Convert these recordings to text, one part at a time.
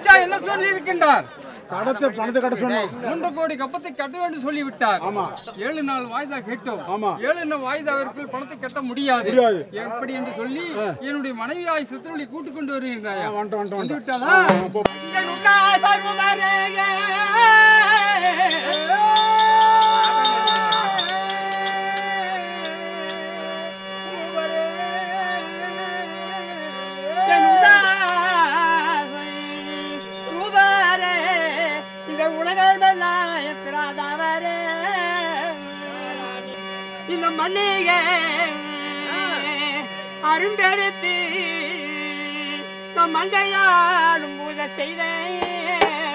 பாஷா என்ன சொல்லி இருக்கின்றார்? கடத்தை பணத்தை கட்ட சொன்னோம். 3 கோடி கப்பத்தை கட்ட வேண்டும் சொல்லி விட்டார். ஆமா. 7 நாள் வாய்தா கேட்டோம். ஆமா. 7 நாள் வாய்தாவிற்குள் பணத்தை கட்ட முடியாது. எப்படி என்று சொல்லி என்னுடைய மனைவியாய் சித்திரவழி கூட்டிக் கொண்டு வருகின்றாயா? வந்து விட்டாளா? இந்த மல்லிகை அரும்பெடுத்து மங்கையாலும் பூஜை செய்தேன்.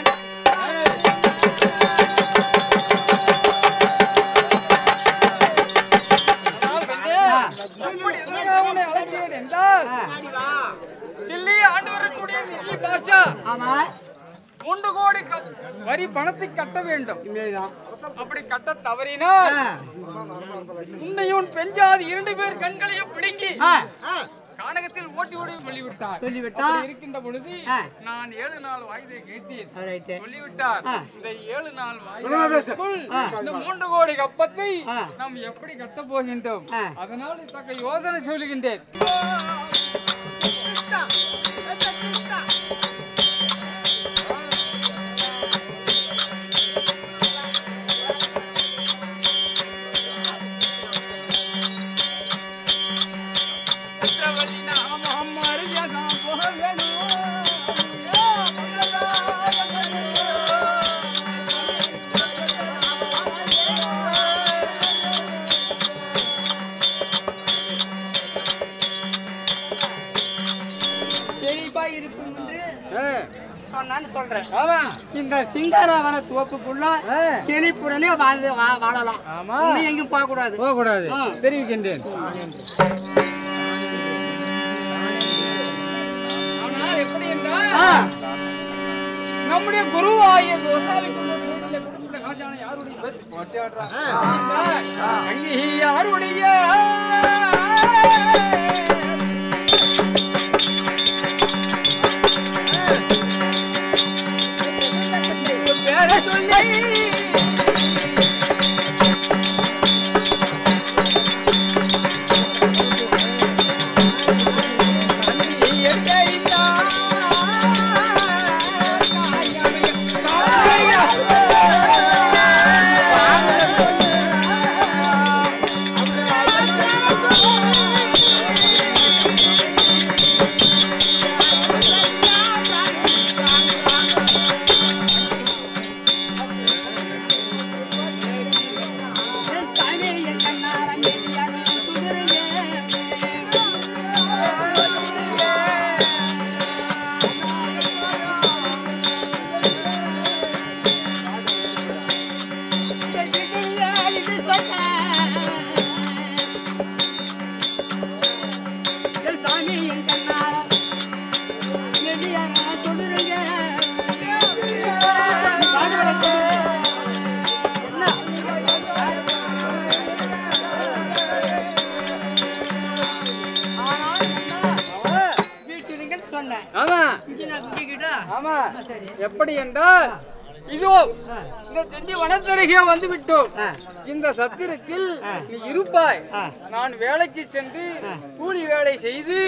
தில்லி ஆண்டு வரக்கூடிய தில்லி பாஷா 3 கோடி வரி பணத்தை கட்ட வேண்டும். அப்படி கட்ட தவறினால் உன்னையும் பெண் ஜாதி 2 பேர் கண்களையும் பிடுங்கி கானகத்தில் ஓட்டி ஓடி சொல்லிவிட்டார். இருக்கின்ற பொழுது நான் 7 நாள் வாய்தை கேட்டேன். சொல்லிவிட்டார். இந்த 7 நாள் வாய்தைக்குள் இந்த 3 கோடி கப்பத்தை நாம் எப்படி கட்ட போகின்றோம்? அதனால் தக்க யோசனை சொல்லுகின்றேன். இந்த சிங்காரவன தோப்புக்குள்ள செழிப்புடனே வாழலாம். எங்கேயும் போக கூடாது. தெரிவிக்கின்றேன். எப்படி என்றால் நம்முடைய குருவாகிய யாருடைய எப்படி என்றால் இதோ இந்த திண்டி வனத்தருகே வந்து விட்டோம். இந்த சத்திரத்தில் நீ இருப்பாய். நான் வேலைக்கு சென்று கூலி வேலை செய்து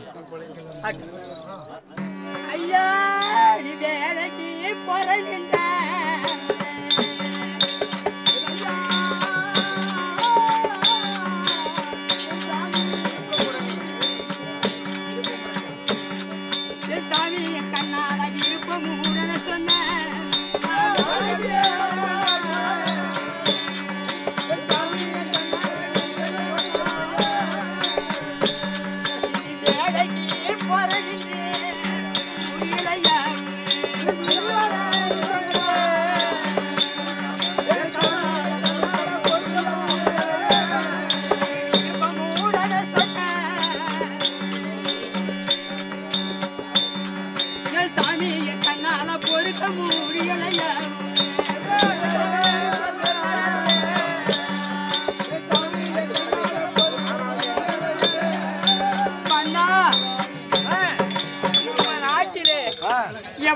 ஐயா வேலைக்கு போறேன்.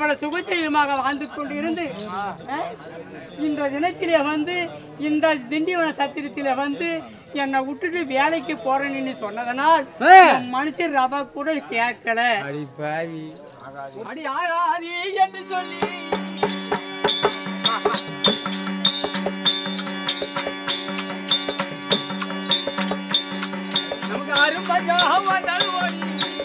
சகல சுகச்செயமாக வாழ்ந்து கொண்டிருந்து இந்த தினத்திலே வந்து இந்த திண்டிவன சத்திரத்திலே வந்து என்னை விட்டுட்டு வேலைக்கு போறேன்னு சொன்னதனால் மனுஷன் ரவா கூட கேட்கல. அடி ஆகாதி என்று சொல்லி நமக்கு அரும்பஜாக வந்தால் ஓடி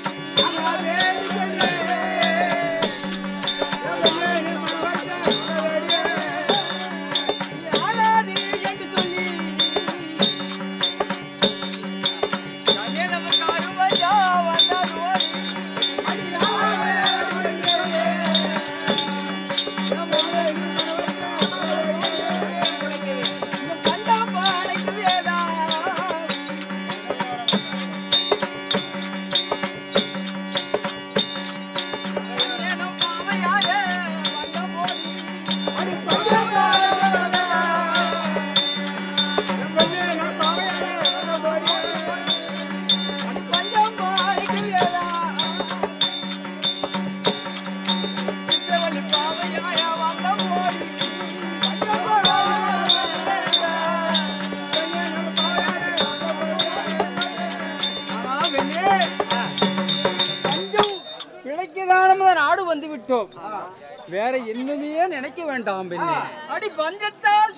நாடு வந்து விட்டோம். வேற என்னமே நினைக்க வேண்டாம். அடி பஞ்சத்தால்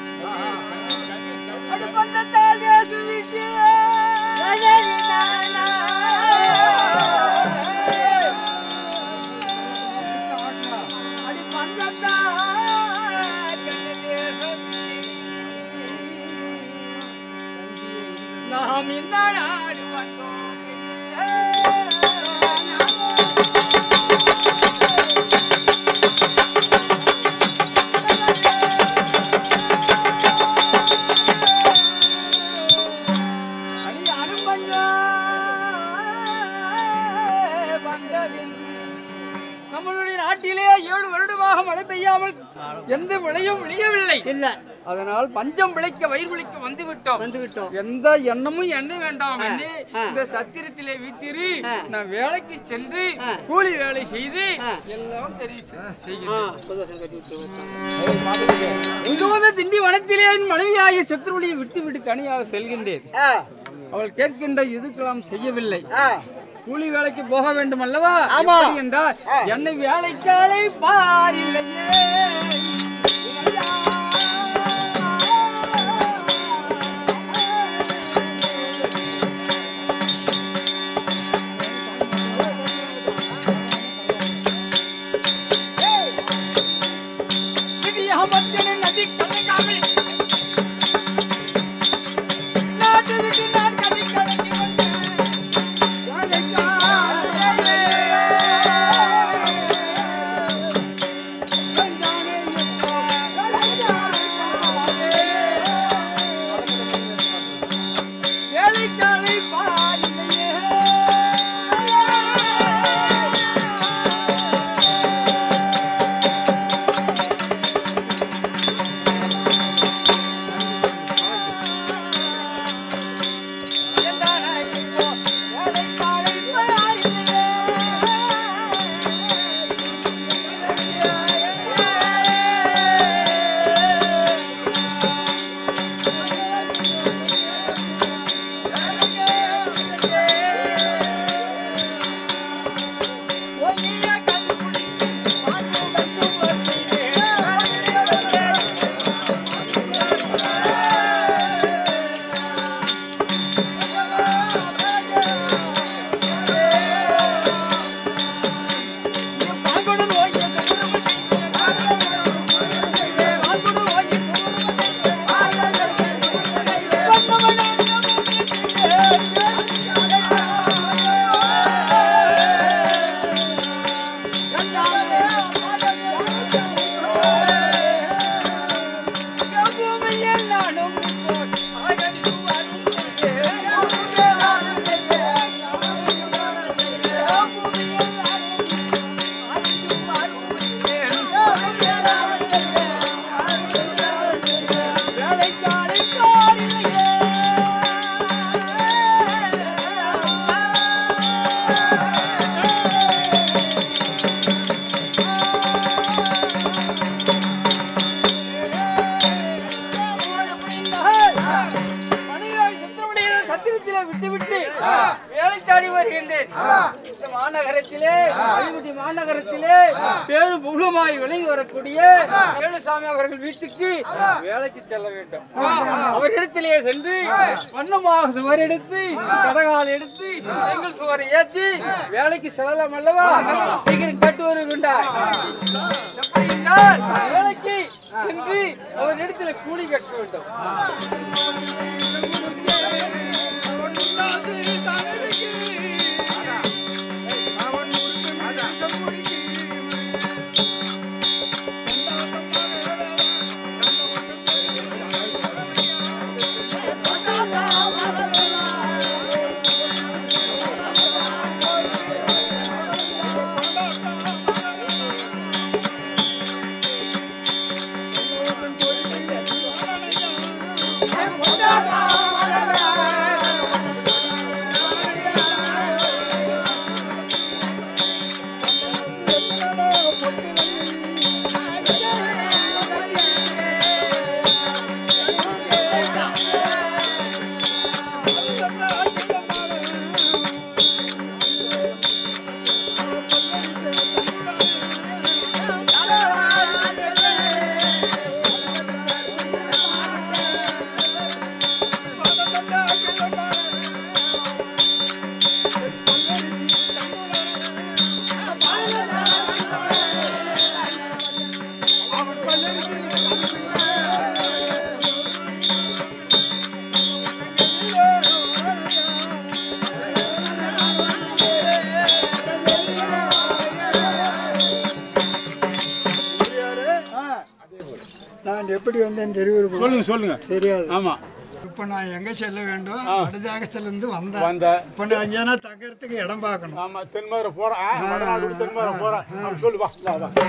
அடி பஞ்சத்தால் நாம் இந்த நாடு வந்தோம். நம்மளுடைய நாட்டிலே 7 வருடமாக மழை பெய்யாமல் எந்த விளையும் விளையவில்லை. இல்ல, அதனால் பஞ்சம் விளைக்க வயிறு விளைக்க வந்து விட்டோம். எந்த எண்ணமும் எண்ண வேண்டாம். இந்த சத்திரத்திலே வீட்டிரு நான் வேலைக்கு சென்று கூலி வேலை செய்து எல்லாம் தெரியும். திண்டி வனத்திலே என் மனைவியாகிய சத்ருவலியை விட்டு விட்டு தனியாக செல்கின்றேன். அவள் கேட்கின்ற இதுக்கெல்லாம் செய்யவில்லை. கூலி வேலைக்கு போக வேண்டும் அல்லவா? என்றால் என்னை வேலைக்காலை பாரில்லையே. நதி கலங்காமல் நாட்டு விட்டு நான் கதி கலங்கி வருகின்றேன். இந்த மாநகரத்திலே அயோத்தி மாநகரத்திலே பேரு புகழுமாய் விளங்கி வரக்கூடிய வேலுசாமி அவர்கள் வீட்டுக்கு வேலைக்கு செல்ல வேண்டும். அவரிடத்திலே சென்று வண்ணமாக சுவர் எடுத்து கடகால் எடுத்து செங்கல் சுவரை ஏற்றி வேலைக்கு செல்லலாம் அல்லவா? சீக்கிரம் கட்டு வருகின்றார். வேலைக்கு சென்று அவரிடத்துல கூலி கட்ட வேண்டும். நான் எப்படி வந்தேன் தெரிவிப்பு சொல்லுங்க சொல்லுங்க. தெரியாது. ஆமா. இப்போ நான் எங்கே செல்ல வேண்டும்? வடதாகத்திலிருந்து வந்தேன். இப்போ நான் அங்கேனா தங்கறதுக்கு இடம் பார்க்கணும். ஆமா, தென்மதுரை போறேன். வடநாடு தென்மதுரை போறேன். சொல்லு வா வா வா.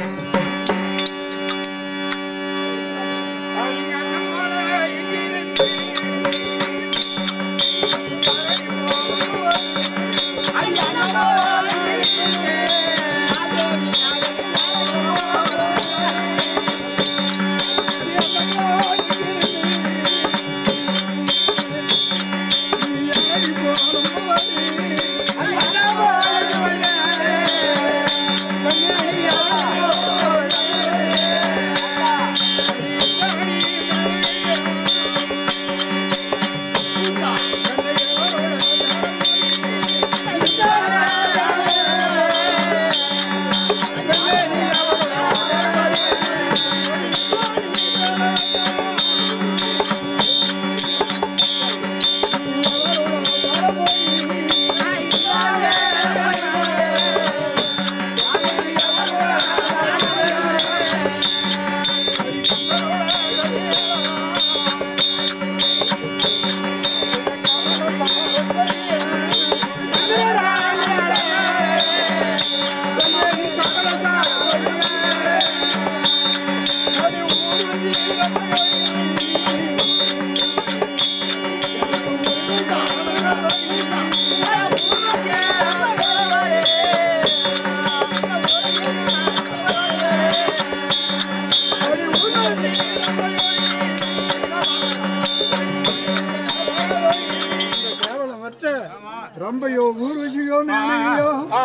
ரம்பையோ ஊர்வசியோ மேனகையோ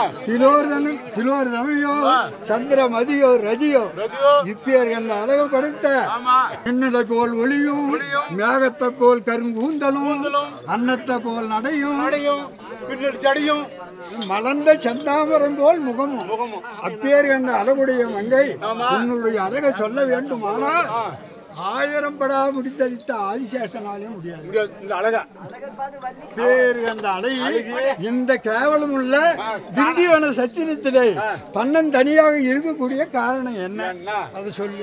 திலோர்தமையோ சந்திரமதியோ ரதியோ இப்பேர் அந்த அழகு படுத்த மின்னலை போல் ஒளியும் மேகத்தை போல் கருங்கூந்தலும் அன்னத்தை போல் நடையும் சடியும் மலர்ந்த சந்தாமரம் போல் முகமும் அப்பேர் அந்த அழகுடைய மங்கை உன்னுடைய அழகை சொல்ல வேண்டுமானால் 1000 படா முடித்தளித்த ஆதிசேஷனாலே முடியாது. இந்த அழகா பேரு அந்த அழகி இந்த கேவலம் உள்ள திண்டிவன சத்திரத்திலே பண்ணன் தனியாக இருக்கக்கூடிய காரணம் என்ன அதை சொல்லு.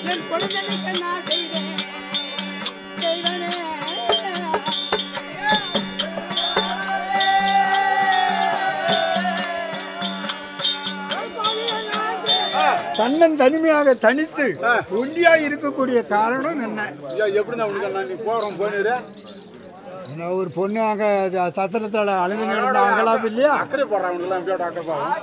என் குழந்தைக்கு நான் செய்வேன் செய்வனே தன்னன் தனிமையாக தனித்து ஒண்டியா இருக்கக்கூடிய காரணம் என்ன? எப்படின்னா உனக்கு நீ போறோம் போனிரு ஒரு பொண்ணு அங்க சத்திரத்தால அழுது நடந்த அங்கலாப்பு இல்லையா? அக்கறை போடுறான் உனக்கு எல்லாம் அக்கறை போடுறான்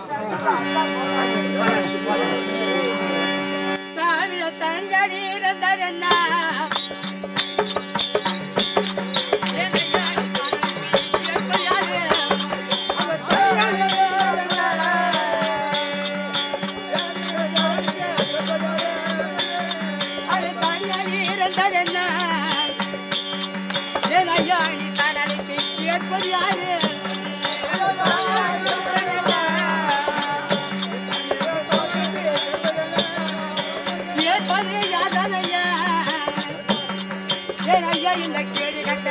இந்த கேடி கட்ட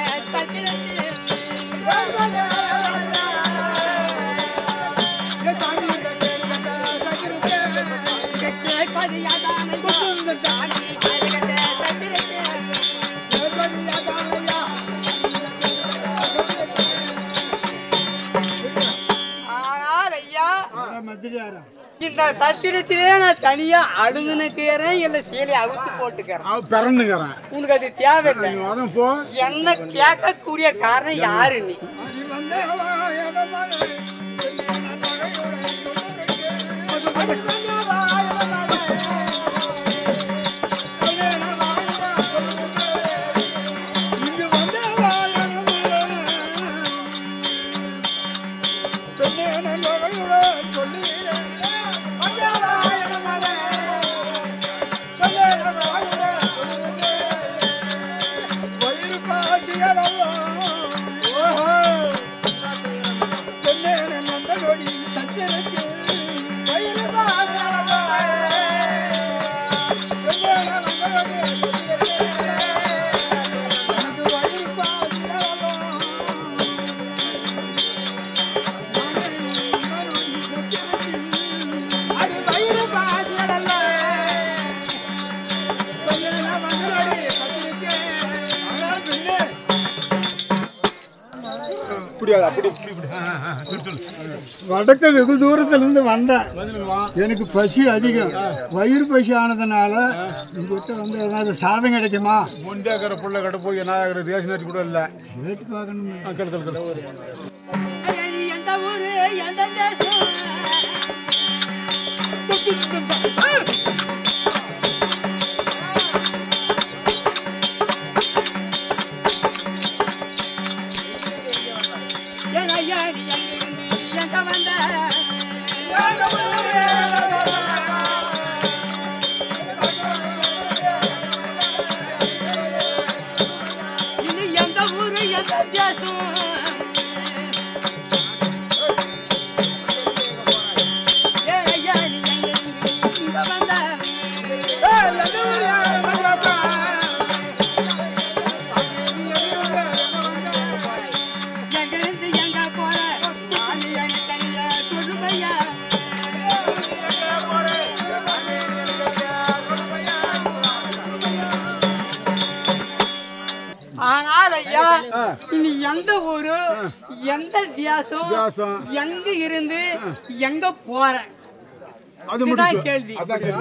இந்த சத்திரத்திலே நான் தனியா அழுகுனுக்கிறேன் இல்ல சீலை அவுத்து போட்டுக்கிறேன் பிறந்துக்கிறேன் உனக்கு அது தேவையில்லை போ என்ன கேட்கக்கூடிய காரணம் யாரு நீ வடக்கு வெகு தூரத்துல இருந்து வந்தேன். எனக்கு பசி அதிகம், வயிறு பசி ஆனதுனால உங்ககிட்ட வந்து ஏதாவது சாதம் கிடைக்குமா? முண்டேக்கிற புள்ள கடை போய் என்ன ரேஷன் அரிசி கூட இல்லை கேட்டு பார்க்கணும். எந்த ஊரு எந்த தேசம் இனி எந்த ஊரு எந்த வித்தியாசம் எங்க இருந்து எங்க போறேன் அதுதான் கேள்வி.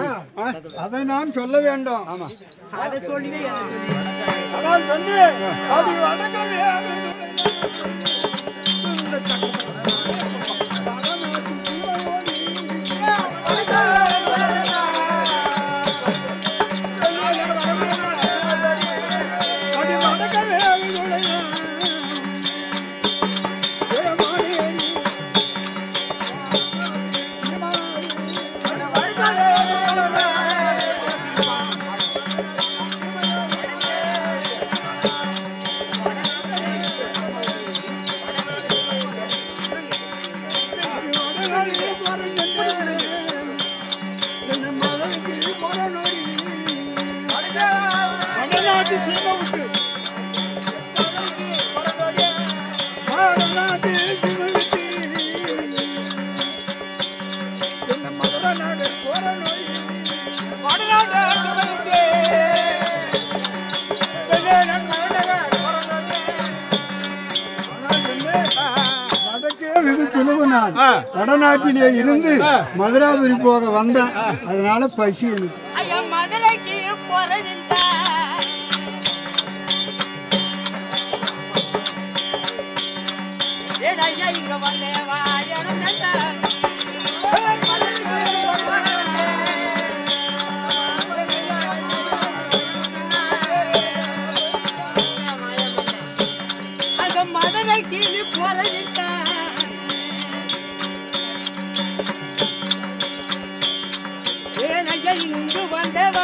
அதை நான் சொல்ல வேண்டும். அதை சொல்லி வடநாட்டு நான் வடநாட்டிலே இருந்து மதுராபுரி போக வந்தேன். அதனால பசி எனக்கு. ஐயா மதுரைக்கு போறதில்லை ஐயா இங்க வந்தேவா மதுரைக்கு போறதில்லை ஐயா இங்கு வந்தேவா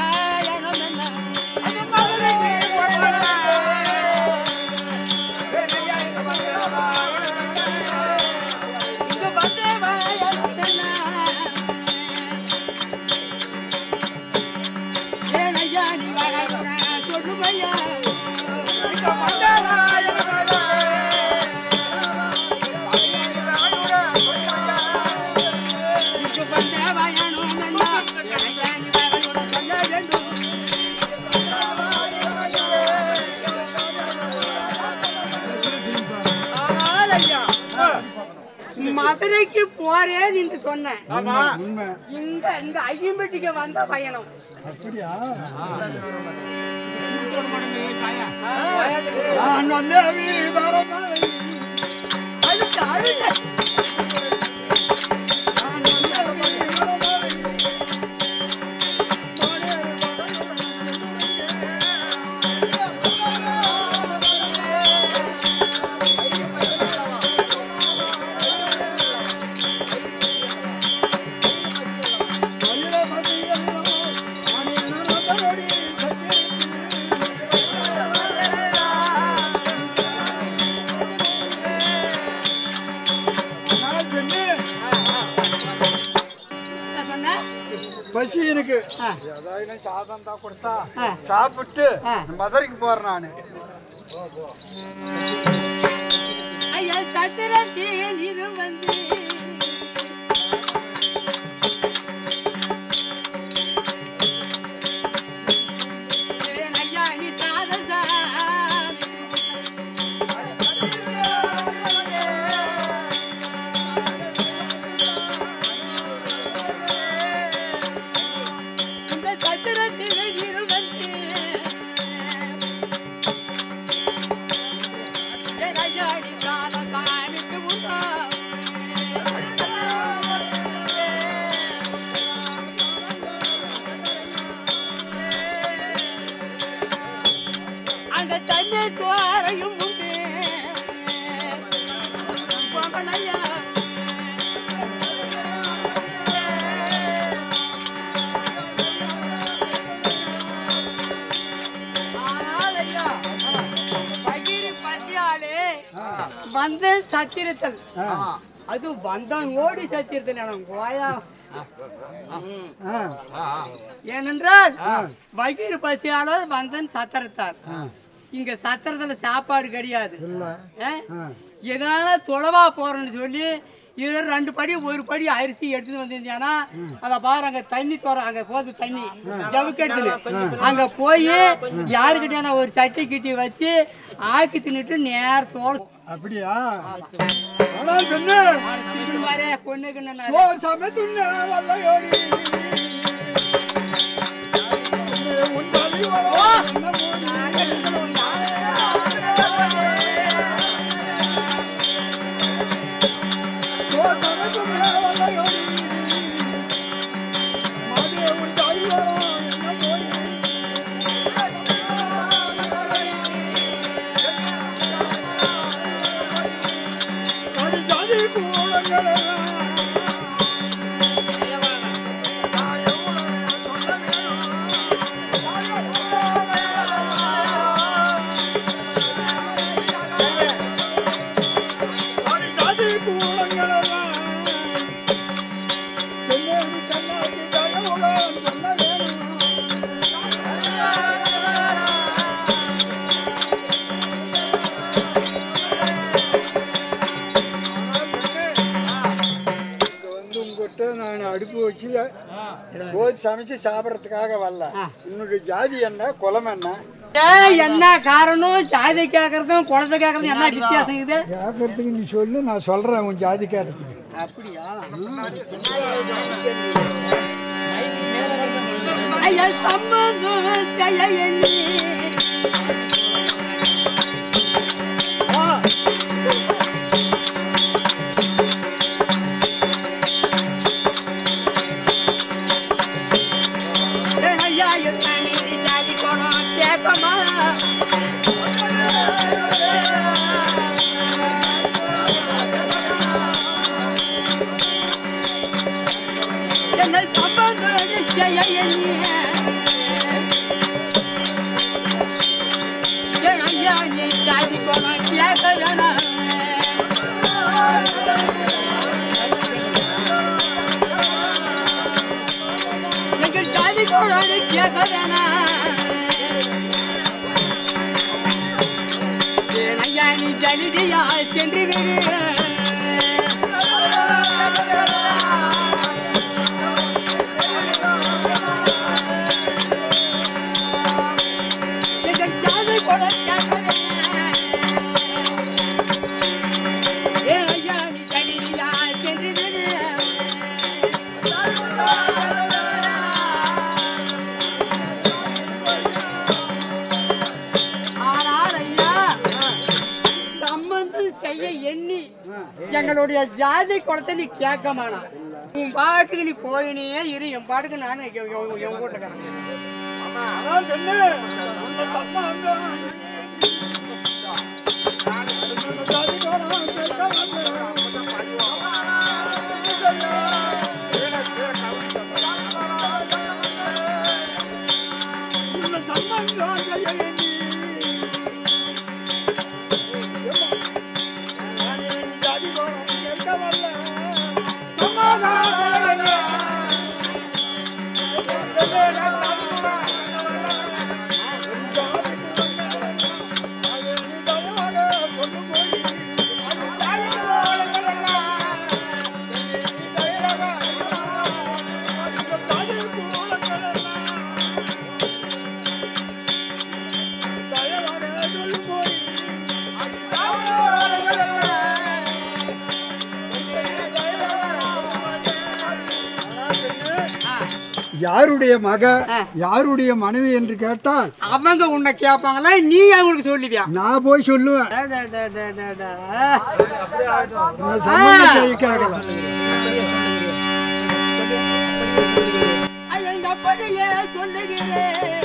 மதுரைக்கு போறேன் என்று சொன்னேன். இந்த ஐயம்பட்டிக்கு வந்த பயணம். அப்படியா? பசி எனக்கு. ஏதாவது சாதம் தான் கொடுத்தா சாப்பிட்டு மதுரைக்கு போறேன் நானு. ஐயா சத்திரத்தில் இது வந்து ஐயா நீ சாதா அந்த தண்ணி துவாரையும் உண்டு போகலையா வந்து சத்திரத்தல் அது வந்தான் ஓடி சத்திரத்தல் எனக்கு கோயா. ஏனென்றால் வயிறு பசியால வந்தன் சத்திரத்தால். இங்க சத்திரத்துல சாப்பாடு கிடையாது. எதனால தொலைவா போறேன்னு சொல்லி இது 2 படி 1 படி அரிசி எடுத்துட்டு வந்திருந்தானா அத பாரு அங்க தண்ணி தோற அங்க போகுது தண்ணி ஜவுக்கெடுத்துல அங்க போய் யாருக்கிட்ட ஒரு சட்டி கிட்டி வச்சு ஆக்கி தின்னுட்டு நேர தோல். அப்படியா? பொண்ணுக்கு அடுப்பு வச்சு சமைச்சு சாப்பிட்றதுக்காக வரல. என்னுடைய ஜாதி என்ன, குலம் என்ன, என்ன காரணம்? ஜாதி கேட்கறதும் குழந்தை கேட்கறதும் என்ன வித்தியாசம் இது? கேட்கறதுக்கு நீ சொல்லு, நான் சொல்றேன் உன் ஜாதி கேட்டதுக்கு. அப்படியா? ஐயா சம்பந்தம் செய்ய எண்ணி ஜாதி போனோம் கேட்கமா என்ன சம்பந்தம் செய்ய எண்ணி ஐயா நீ ஜாதி போனோம் கேட்க வேணாம் ஜாதி போனோம் கேட்க வேணாம் ஐயா நீ ஜலிதியா சென்று விடு எண்ணி எங்களுடைய ஜாதி குளத்தை நீ கேட்க மாட்டான். உன் பாட்டுக்கு நீ போயினே இரு, என் பாட்டுக்கு நானும் என் கூட்டக்காரன். யாருடைய மக யாருடைய மனைவி என்று கேட்டால் அவங்க உன்னை கேட்பாங்களா, நீ அவங்களுக்கு சொல்லுவியா? நான் போய் சொல்லுவேன். சொல்லுகிறேன்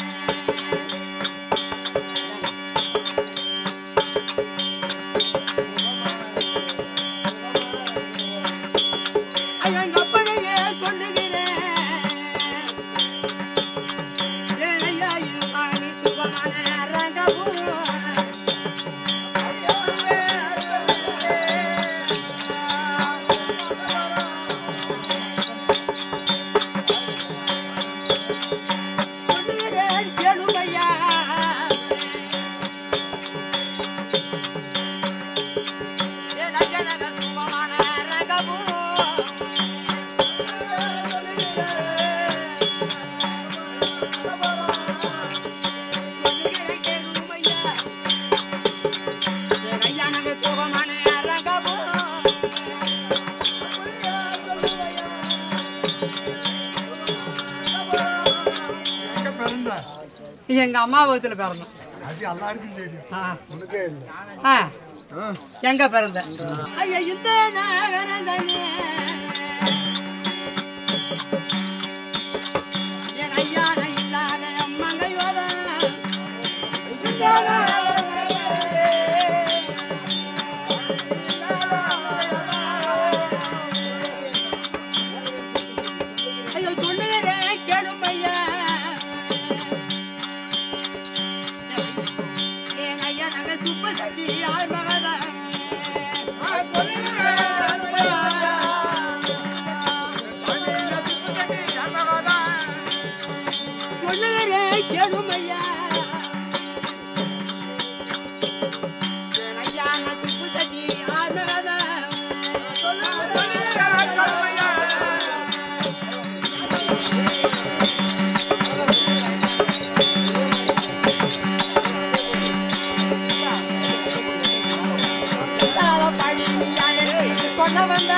எங்க அம்மா வகுத்துல பிறந்தோம். எங்க பிறந்த ஐயா இந்த ஐயா இல்லாத அம்மங்கை ஐயோ சொல்லுகிறேன் கேளும் ஐயா. வந்த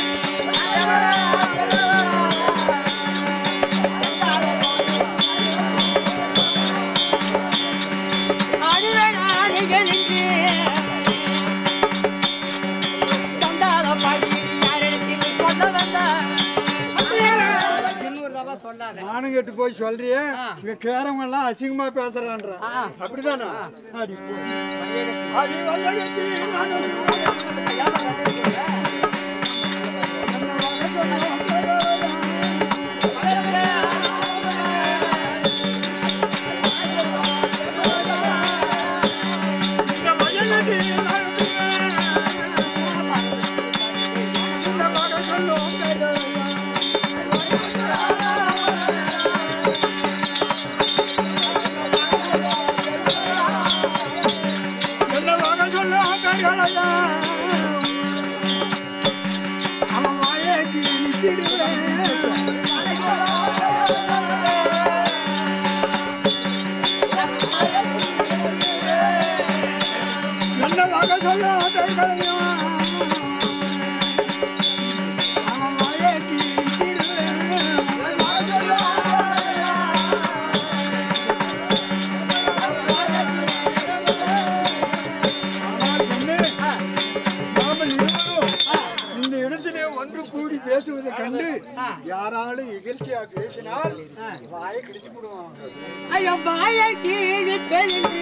நானும் கெட்டு போய் சொல்றியே இங்க கேரவங்க எல்லாம் அசிங்கமா பேசுறான்ற அப்படிதானா அடி பேசுவதை கண்டு யாராலும் இகழ்ச்சியா பேசினால் வாயை கிழிச்சு போடுவாங்க. ஐயோ வாயை கீழே பெருந்து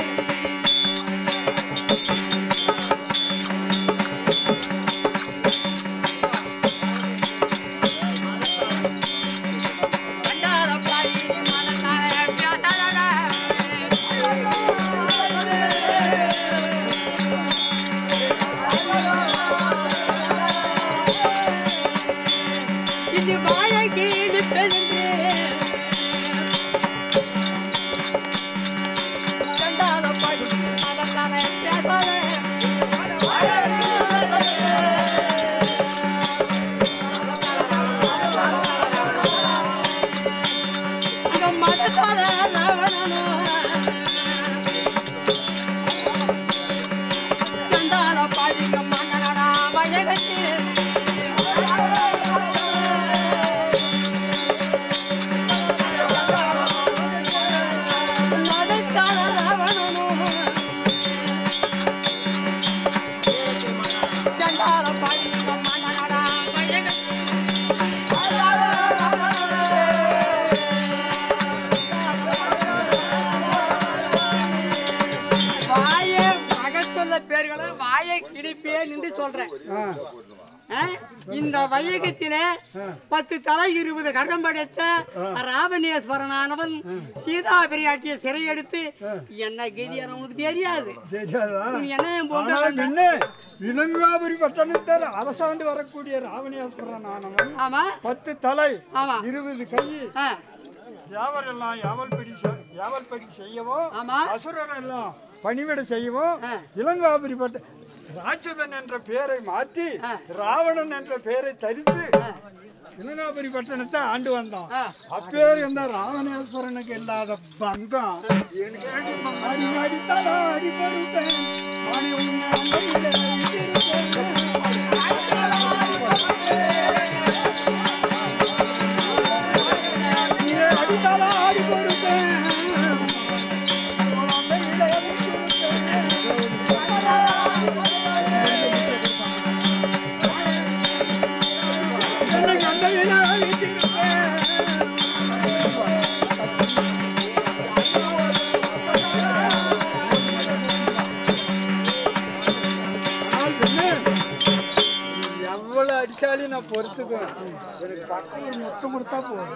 இந்த வையகத்தில 10 தலை 20 கடம் படைத்த ராவணேஸ்வரனானவன் சீதா பிரியாட்டிய சிறை எடுத்து என்ன கதி நமக்கு தெரியாது. இளங்காபுரி பட்டணத்தில் அரசாண்டு வரக்கூடிய ராவணேஸ்வரனானவன் ஆமா 10 தலை 20 கை யாவரெல்லாம் யாவல் படி செய்யவும் அசுரரெல்லாம் பணிவிட செய்யவும் இளங்காபுரி பட்ட ராட்சதன் என்ற பெயரை மாற்றி ராவணன் என்ற பெயரை தரித்து இளங்காபுரி பட்டணத்தை ஆண்டு வந்தான். அப்பேர் என்ற ராவணேஸ்வரனுக்கு இல்லாத பங்கம் ஆடி பொறுப்பேன் எவ்வளவு அடிச்சாலும் நான் பொறுத்துக்குவேன். எனக்கு பக்கம் முத்து கொடுத்தா போதும்.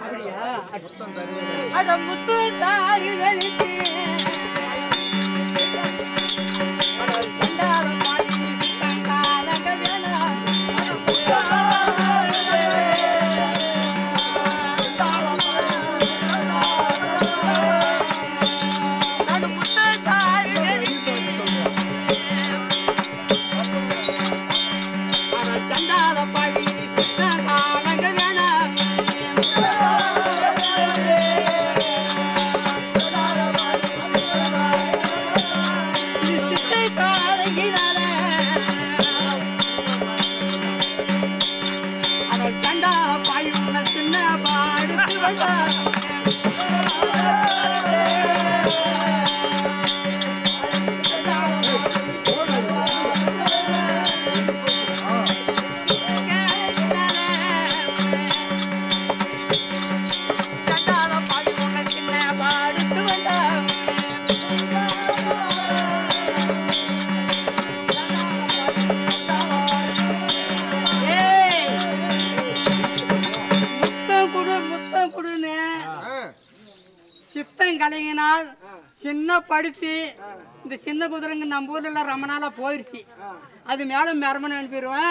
பார்த்தீங்கன்னா சின்ன படுத்தி இந்த சின்ன குதிரைங்க நம்ம ஊர்ல எல்லாம் ரொம்ப நாளா போயிருச்சு. அது மேல மரமனை அனுப்பிடுவேன்.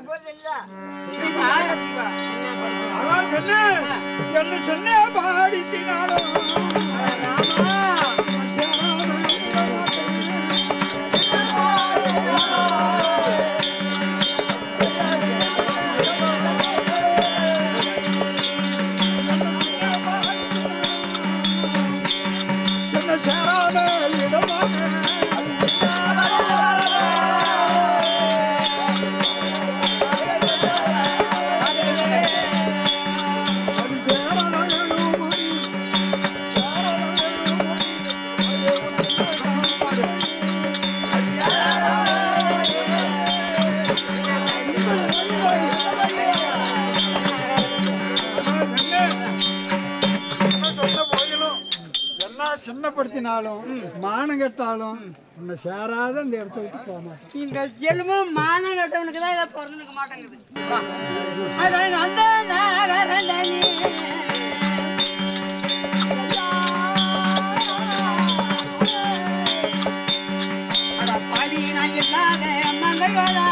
என்ன சொன்ன பாடித்தினாலும் சின்னப்படுத்தினாலும் மானம் கட்டாலும் உன்னை சேராத இந்த இடத்த விட்டு போக மாட்டேன். இந்த ஜென்மம் மானம் கட்டவனுக்கு தான் இதை பிறந்துக்க மாட்டேங்குது. பாடி நான் இல்லாத மங்களா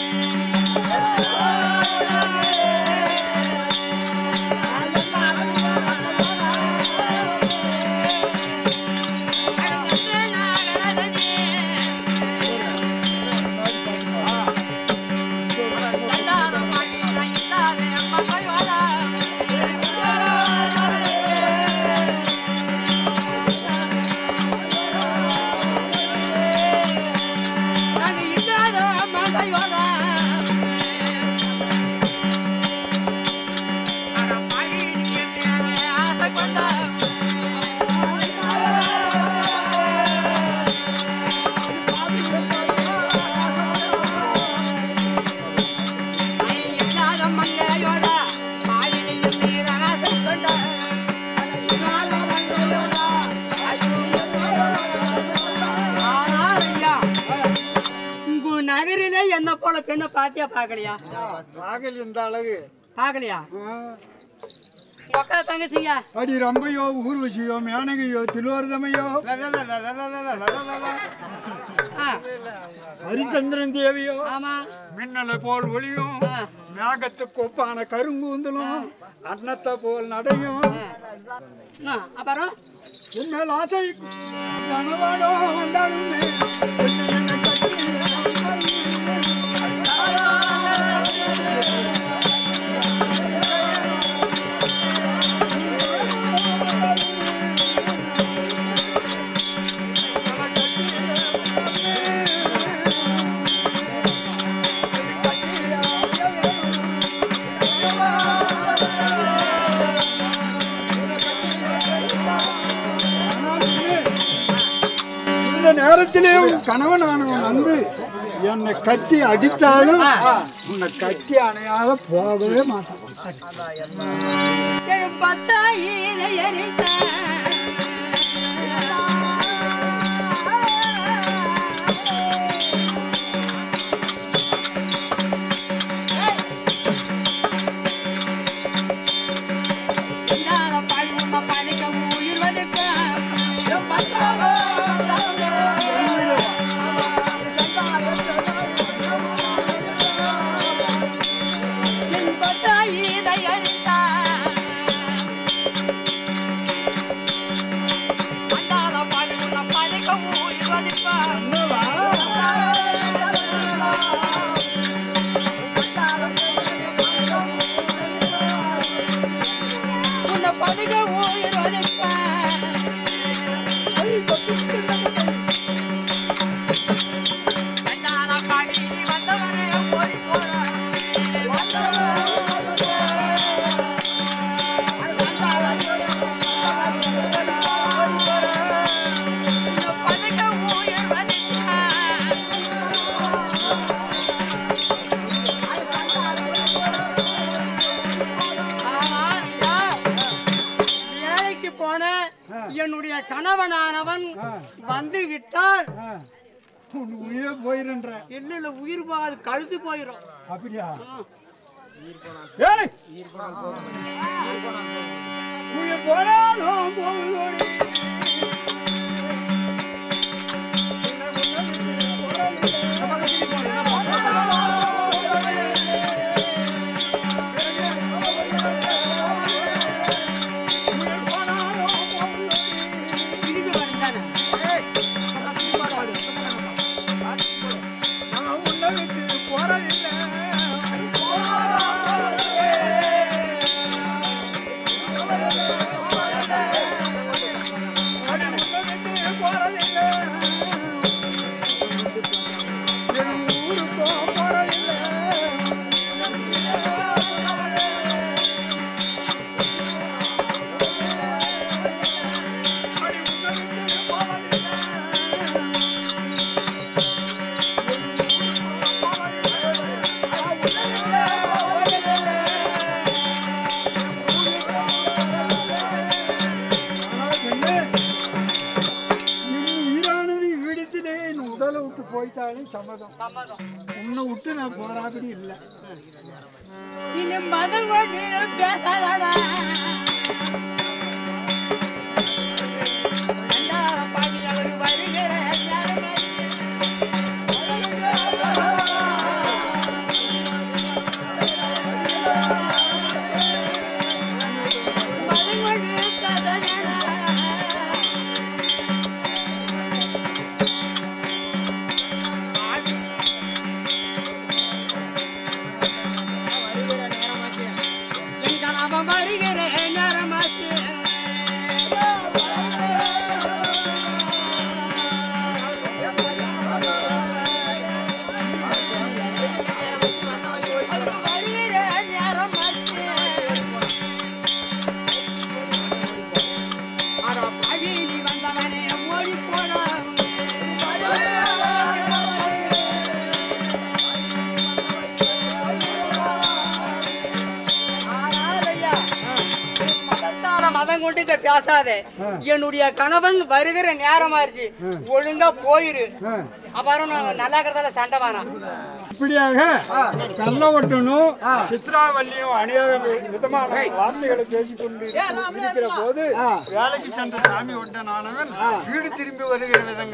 என்ன போல பெண்ணை பாத்தியா பாக்கலையா? பாகல் இந்த அழகு பாக்கலையா? தங்கச்சிங்க அடி ரம்பையோ ஊர்வசியோ மேனகையோ திலோர்தமையோ ஹரிச்சந்திரன் தேவியோ மின்னலை போல் ஒளியும் மேகத்துக்கு ஒப்பான கருங்கூந்தலும் அன்னத்தை போல் நடையும் அப்புறம் உன்மேல் ஆசை கனவாடோ வந்தாலுமே நேரத்திலே கணவனானவன் வந்து என்னை கட்டி அடித்தாலும் உன்னை கட்டி அணையாத போகவே மாட்டான். என்னுடைய கணவனானவன் வந்து விட்டால் உயிரே போயிருன்ற. இல்ல இல்ல உயிர் போகாது, கழுத்து போயிடும். அப்படியா? உயிர் போனாலும் போகுது. போயிட்டாலும் சம்மதம். உன்னை விட்டு நான் போறாப்படி இல்லை. இந்த மதம் கொண்டு பேசாதடா பாடி அவர் வருகிற மதம் கொண்டு பேசாதே. என்னுடைய கணவன் வருகிற நேரமாயிருச்சு, ஒழுங்கா போயிரு. அப்புறம் நல்லா இருக்கிறதால சண்டை வேணாம். இப்படியாக கள்ள ஒட்டணும் சித்ராவல்லியும் அநேக விதமான வார்த்தைகளை பேசிக்கொண்டு இருக்கிற போது வேலைக்கு சென்ற சாமி ஒட்டனானவன் வீடு திரும்பி வருகிற விதங்க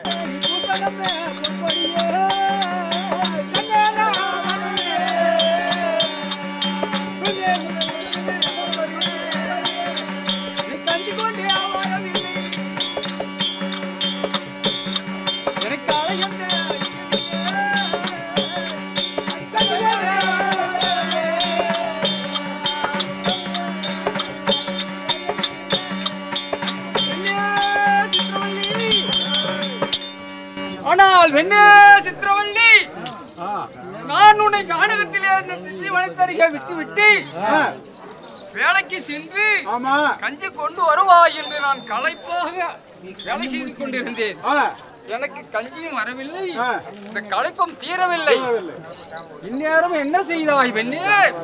ஆனால் வெண்ணே சித்திரவல்லி, நான் உன்னை கானகத்திலே தில்லிவனத்தருகே விட்டு வேலைக்கு சென்று கஞ்சி கொண்டு வருவாய் என்று நான் களைப்பாக வேலை செய்து கொண்டிருந்தேன். எனக்கு கஞ்சியும் வரவில்லை, இந்த களைப்பம் தீரவில்லை. இந்நேரம் என்ன செய்தாய் வெண்ணே?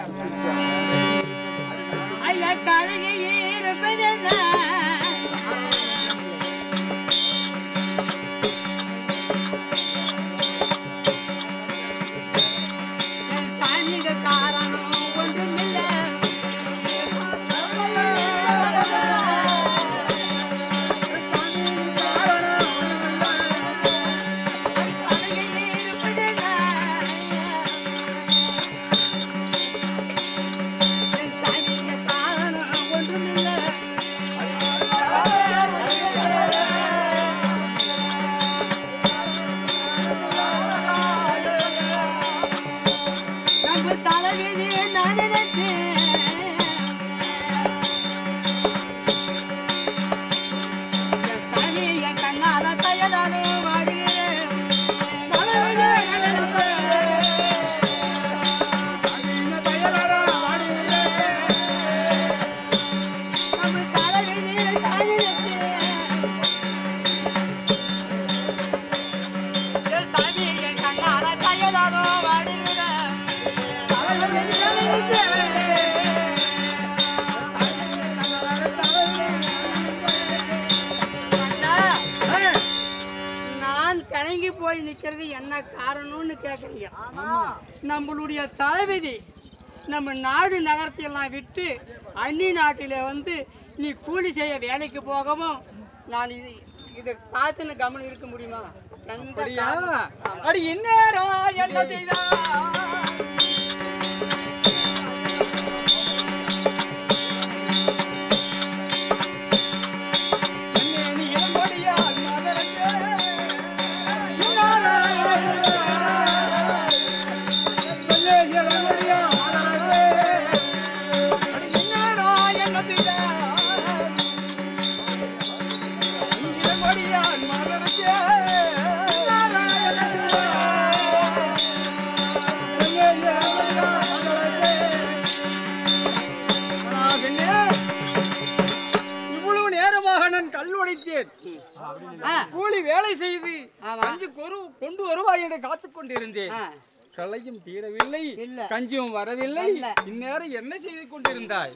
போய் நிக்கிறது என்ன காரணம்னு கேக்குறீங்க. நம்மளுடைய தலைவிதி நம்ம நாடு நகரத்தை எல்லாம் விட்டு அந்நி நாட்டில வந்து நீ கூலி செய்ய வேலைக்கு போகவும் நான் இதை பார்த்து கவனம் இருக்க முடியுமா? அடி என்ன செய்தா கூலி வேலை செய்து கஞ்சி கொண்டு வருவாய் என்று காத்துக் கொண்டிருந்தேன். களையும் தீரவில்லை, கஞ்சியும் வரவில்லை. இந்நேரம் என்ன செய்து கொண்டிருந்தாய்?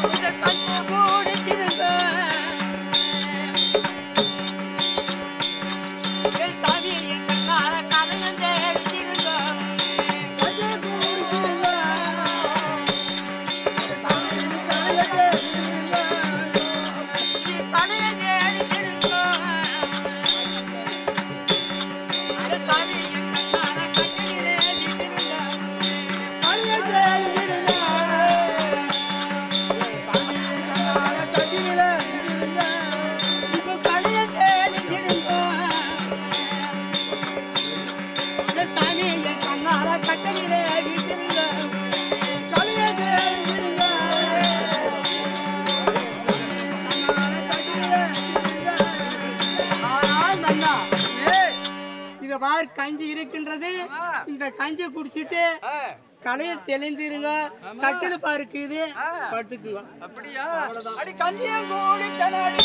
கஞ்சி இருக்கின்றது. இந்த கஞ்சி குடிச்சிட்டு கலைய தெளிந்திருங்க. கட்டில பாருக்குது படுத்துக்குங்க. அப்படியா? அடி கஞ்சியா கோடி கனாடி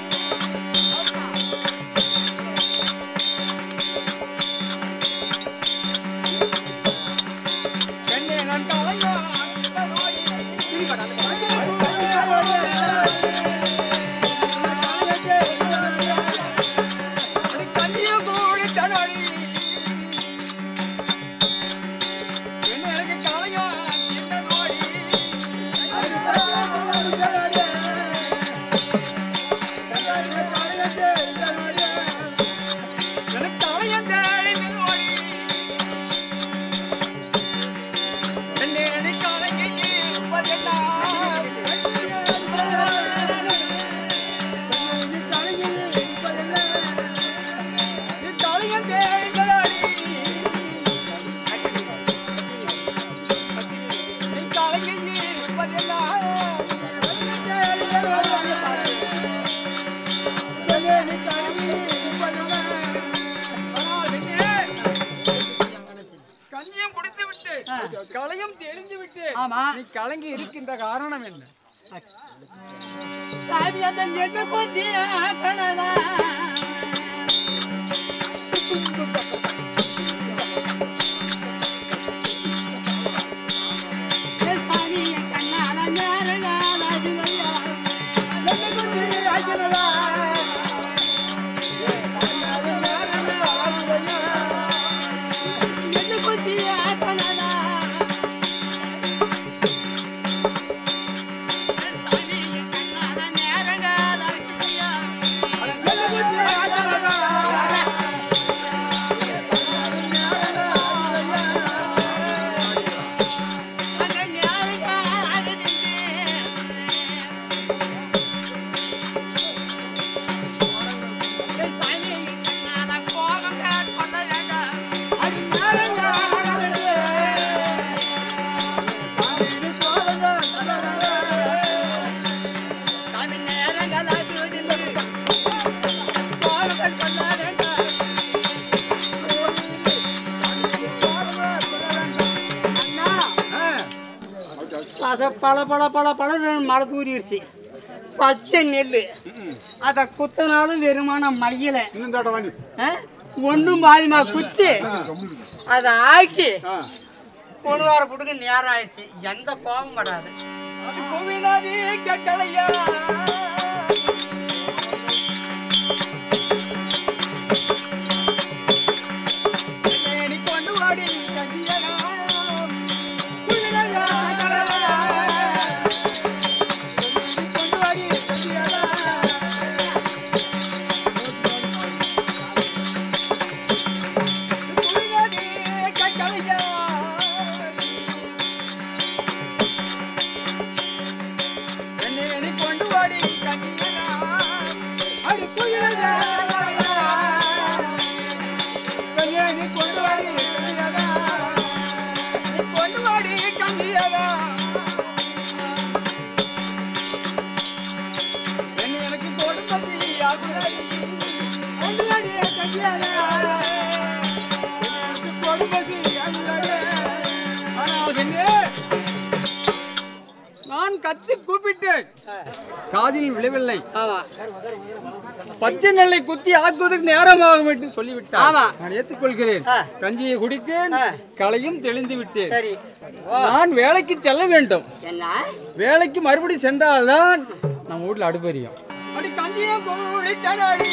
கண்ணே நண்டாயா இந்த நோய் அடி கஞ்சியா கோடி கனாடி கஞ்சியம் குடித்து விட்டு களையும் தெளிந்து விட்டு நீ கலங்கி இருக்கின்ற காரணம் என்ன? பல பல பல பல மழை தூரிடுச்சு. பச்சை நெல் அதை குத்தினாலும் வெறுமான மையில ஒன்றும் பாதிமா குத்தி அதை ஆக்கி ஒரு வாரம் கொடுக்க நேரம் ஆயிடுச்சு. எந்த கோபம் படாது. கொண்டு வாடி கத்தி கூப்பிட்டேன், காதில் விழவில்லை. ஆமா பச்சை நெல்லை குத்தி ஆக்குவதற்கு நேரமாகும் என்று சொல்லிவிட்டார். ஆமா. நான் ஏற்றுக்கொள்கிறேன். கஞ்சியை குடித்தேன், களையும் தெளிந்து விட்டேன். சரி, நான் வேலைக்கு செல்ல வேண்டும். என்ன வேலைக்கு மறுபடி சென்றால்தான் நம்ம வீட்டுல அடுப்பறியும். அடி கஞ்சியை குடித்தனடி.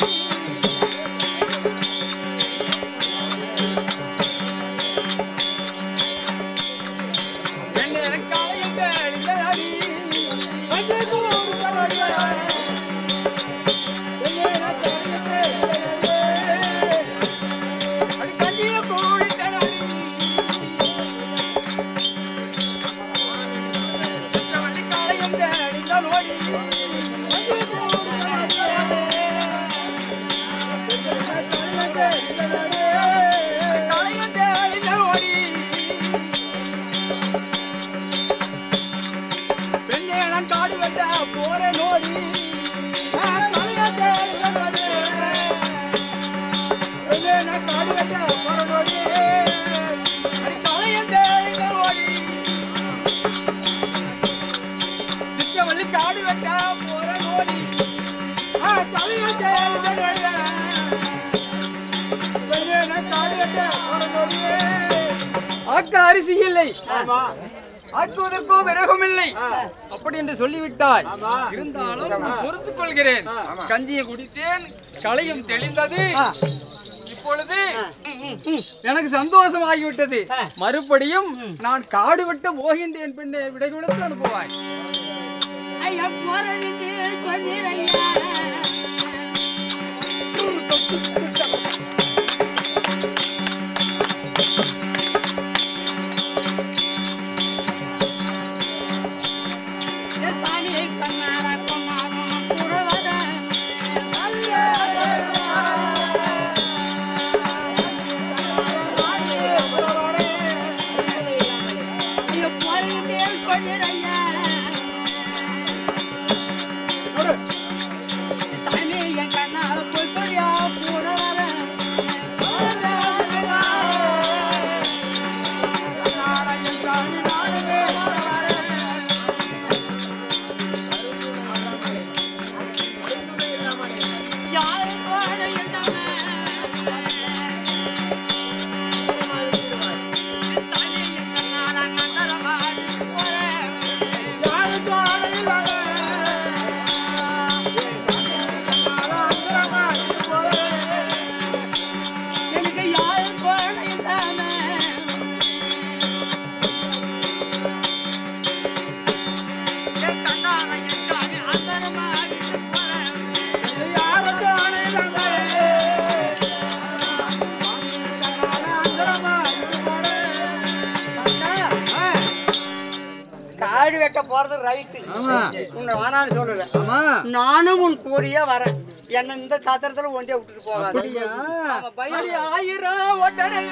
அரிசி இல்லை, ஆக்குவதற்கோ விரகம் இல்லை அப்படி என்று சொல்லிவிட்டாய். இருந்தாலும் நான் பொறுத்துக் கொள்கிறேன். கஞ்சியை குடித்தேன், களையும் தெளிந்தது. இப்பொழுது எனக்கு சந்தோஷம் ஆகிவிட்டது. மறுபடியும் நான் காடு விட்டு போகின்றேன். பெண்ணை விடை கொடுத்து அனுப்புவாய். காடு வெட்ட போறது ரைட்டு, உன்னை வேணான்னு சொல்லல. நானும் உன் கூடிய வரேன். என்ன இந்த சாத்திரத்துல ஒன்றே விட்டுட்டு போகாது. ஆயிரம்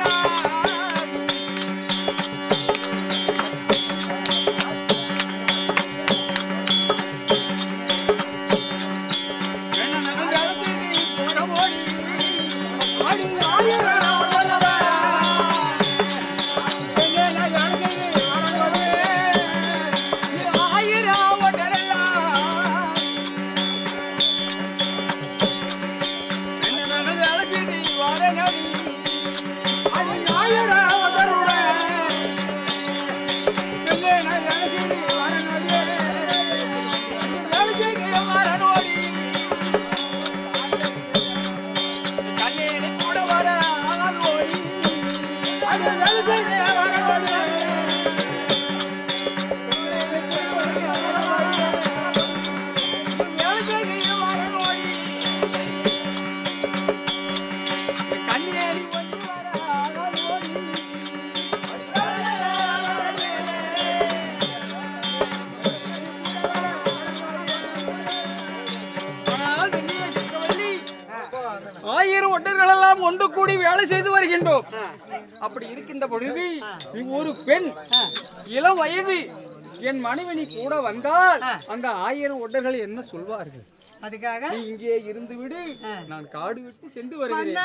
ஒட்டர்கள் எல்லாம் ஒன்று கூடி வேலை செய்து வருகின்றோம். அப்படி இருக்கின்ற பொழுது ஒரு பெண் இளம் வயது என் மனைவி கூட வந்தால் அந்த 1000 ஒட்டர்கள் என்ன சொல்வார்கள்? அதுக்காக நீ இங்கே இருந்து விடு, நான் காடு விட்டு சென்று வருகிறேன்.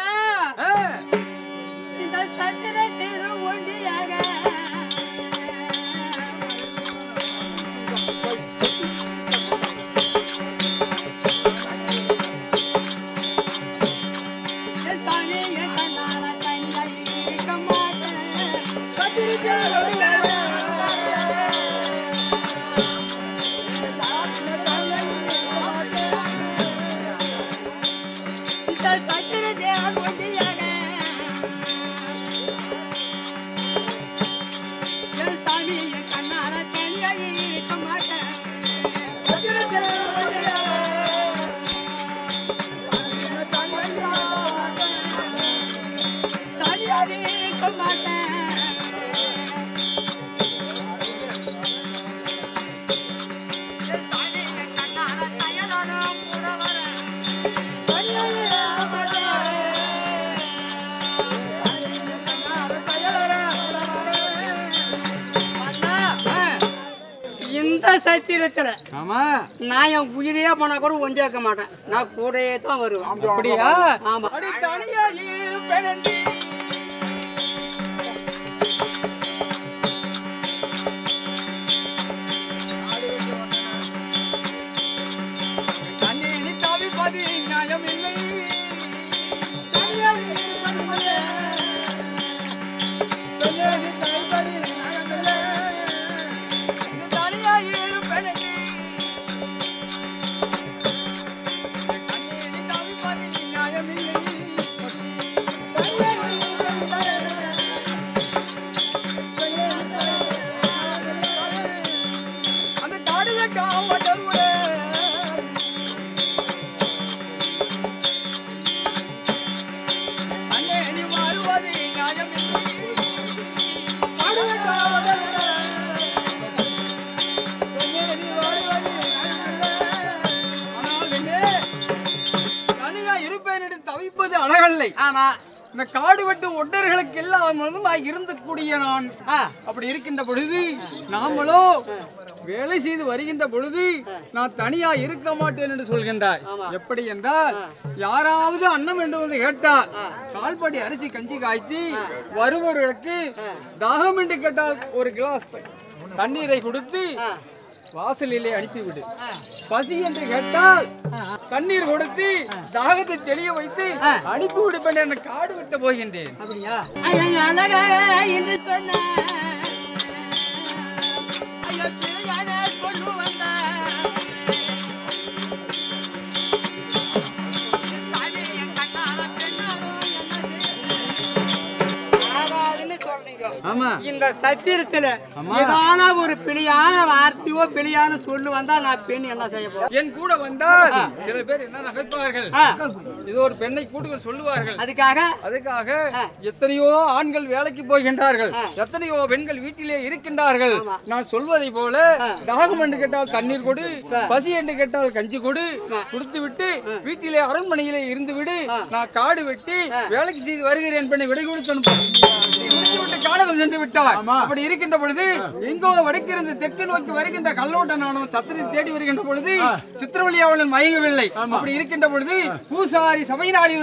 இந்த சத்திரத்தில் ஒன்றியாக சத்திரத்துல ஆமா நான் என் உயிரையே போனா கூட ஒன்றே வைக்க மாட்டேன். நான் கூடயே தான் வருவேன். அப்படியா? ஆமா. அடி தனியா இருப்பேனடி. கண்ணீர் தவிப்பது நியாயமில்லை. தனியா இருப்பது கண்ணீர் தவிப்பது நியாயமில்லை. தனியா இருப்பேனடி. கண்ணீர் தவிப்பது நியாயமில்லை. அந்த காடுல காவடருளே அண்ணே நீ வாழ்வது நியாயமில்லை. காடுல காவடருளே அண்ணே நீ வாழ்வது நியாயமில்லை. ஆனால் என்ன தனியா இருப்பேன் என்று தவிப்பது அழகல்லை. ஆமா. இந்த காடு வெட்டும் ஒட்டர்களுக்கு எல்லாம் இருந்தக்கூடிய நான் அப்படி இருக்கின்ற பொழுது நாமளோ வேலை செய்து வருகின்ற பொழுது நான் தனியா இருக்க மாட்டேன் என்று சொல்கின்றாய். எப்படி என்றால் யாராவது அன்னம் என்று வந்து கேட்டால் கால்படி அரிசி கஞ்சி காய்ச்சி வருபவர்களுக்கு தாகம் என்று கேட்டால் ஒரு கிளாஸ் தண்ணீரை கொடுத்து வாசலிலே அனுப்பிவிடு. பசி என்று கேட்டால் தண்ணீர் கொடுத்து தாகத்தை தெளிய வைத்து அனுப்பி விடுப்பேன் என காடு விட்டு போகின்றேன். அப்படியா? என்று சொன்ன கொண்டு வந்த ஆமா இந்த சத்திரத்துல ஏதான ஒரு பிழையான வார்த்தையோ பிழையான சொல்லு வந்தா நான் பெண் என்ன செய்ய போறேன்? என் கூட வந்தால் சில பேர் என்ன நகைப்பார்கள், இது ஒரு பெண்ணை கூட்டுகள் சொல்லுவார்கள். அதுக்காக எத்தனையோ ஆண்கள் வேலைக்கு போகின்றார்கள், எத்தனையோ பெண்கள் வீட்டிலே இருக்கின்றார்கள். நான் சொல்வதை போல தாகம் என்று கேட்டால் தண்ணீர் கொடு, பசி என்று கேட்டால் கஞ்சி கொடு, கொடுத்து விட்டு வீட்டிலே அரண்மனையிலே இருந்து விடு, நான் காடு வெட்டி வேலைக்கு செய்து வருகிறேன் பெண்ணை விடை கொடுத்து அனுப்ப காடகம் சென்று விட்டார். அப்படி இருக்கின்ற பொழுது எங்கோ வடக்கிருந்து தெற்கு நோக்கி வருகின்ற கல்லோட்ட நானும் சத்திரை தேடி வருகின்ற பொழுது சித்திரவழி அவளில் மயங்கவில்லை. அப்படி இருக்கின்ற பொழுது பூசாரி சபை நாடி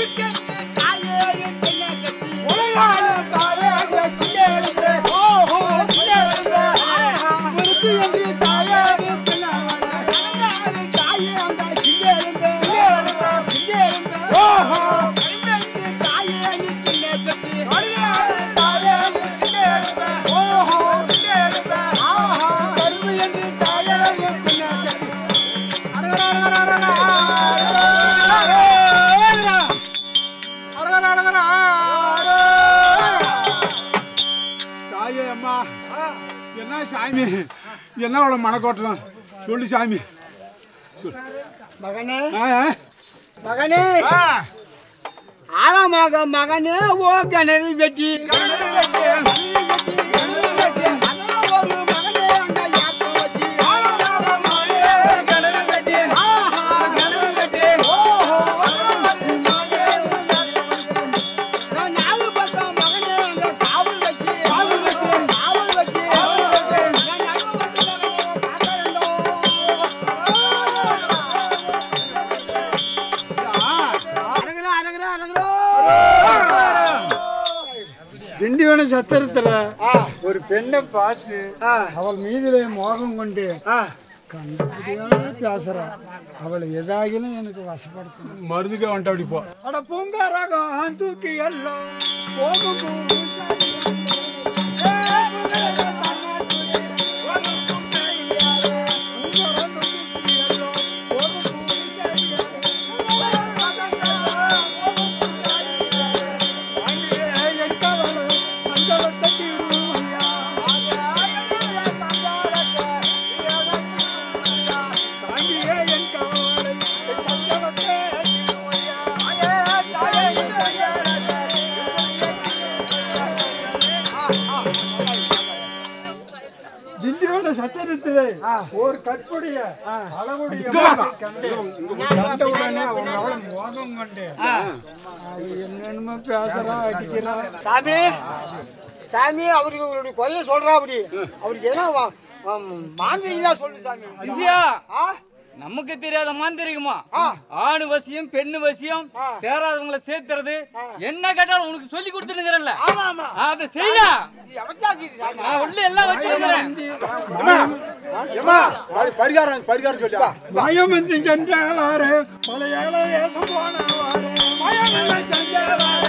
சாமி என்ன அவ்வளோ மனக்கோட்டலாம் சொல்லு சாமி. மகனே மகனே ஆழமாக மகனே ஓ கிணறு வெட்டி திண்டிவன சத்திரத்துல ஒரு பெண்ணை பார்த்து அவள் மீதிலே மோகம் கொண்டு கண்டுபிடியாம பேசுறா. அவளை எதாகிலும் எனக்கு வசப்படுத்தணும். மருந்துக்கே வந்துட்டு அப்படி போ. அட பூங்காரகம் தூக்கி எல்லாம் போகும் சத்திரத்திலே ஒரு கற்புடைய அளவுடைய கண்டவுடனே அவளை மோகம் கொண்டு என்னென்னமோ பேசுறா அடிக்கிறா. சாமி சாமி அவருக்கு கொலைய சொல்றா. அப்படி அவருக்கு என்ன மாந்திரிகா சொல்லு சாமி. நமக்கு தெரியாத மாந்திரிகமா? ஆணு வசியம் பெண்ணு வசியம் சேராதவங்களை சேர்த்துறது என்ன கேட்டாலும் உனக்கு சொல்லி கொடுத்துருக்கிறேன்ல, அதை செய்யா உள்ள எல்லாம் வச்சிருக்கிறேன். பரிகாரம் சொல்லியா? மயமன்றி சென்றாரு பல ஏழை ஏசம் போனவாரு மயமன்றி சென்றாரு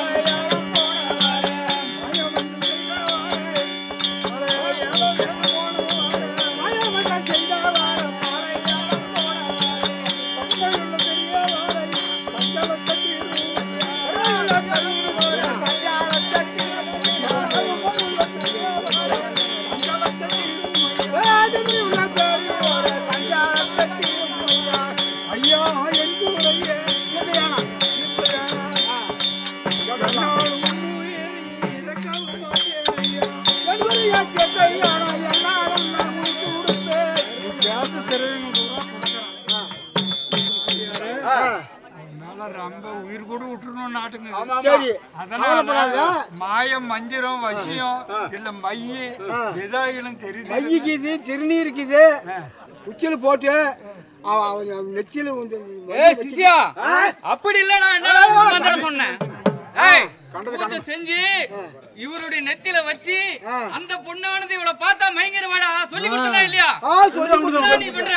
ரொம்ப உயிர் கூட விட்டுறணும் நாட்டுங்க. அதனால மாயம் மந்திரம் வசியம் இல்ல மைய எதாயிலும் தெரியுது. மையுக்குது திருநீருக்குது உச்சில போட்டு நெச்சில சிசியா அப்படி இல்ல. நான் என்ன மந்திரம் சொன்னேன்? செஞ்சு இவருடைய நெத்தில வச்சு அந்த பொண்ணானது இவளை பார்த்தா மயங்கிருவாடா சொல்லி கொடுத்தா இல்லையா? நீ பண்ற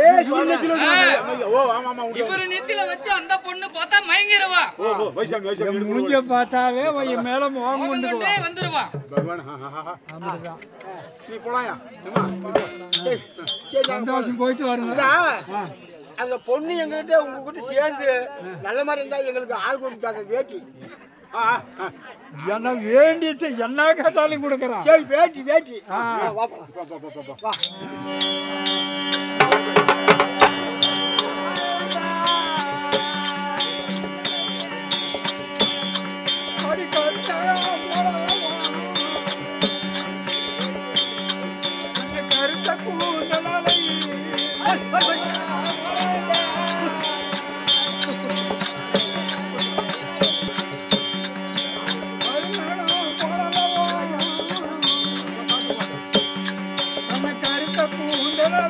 இவரு நெத்தில வச்சு அந்த பொண்ணு பார்த்தா மயங்கிருவா. மூஞ்ச பார்த்தாவே மேல மோகம் வந்துருவா. சந்தோஷம் போயிட்டு வருங்க. அந்த பொண்ணு எங்ககிட்ட உங்ககிட்ட சேர்ந்து நல்ல மாதிரி இருந்தா எங்களுக்கு ஆள் கொடுத்தாங்க வேட்டி. என்ன வேண்டியது என்ன கேட்டாலும் கொடுக்குறான். சரி வேட்டி வேட்டி கருத்த கூந்தலை கருத்த கூந்தலை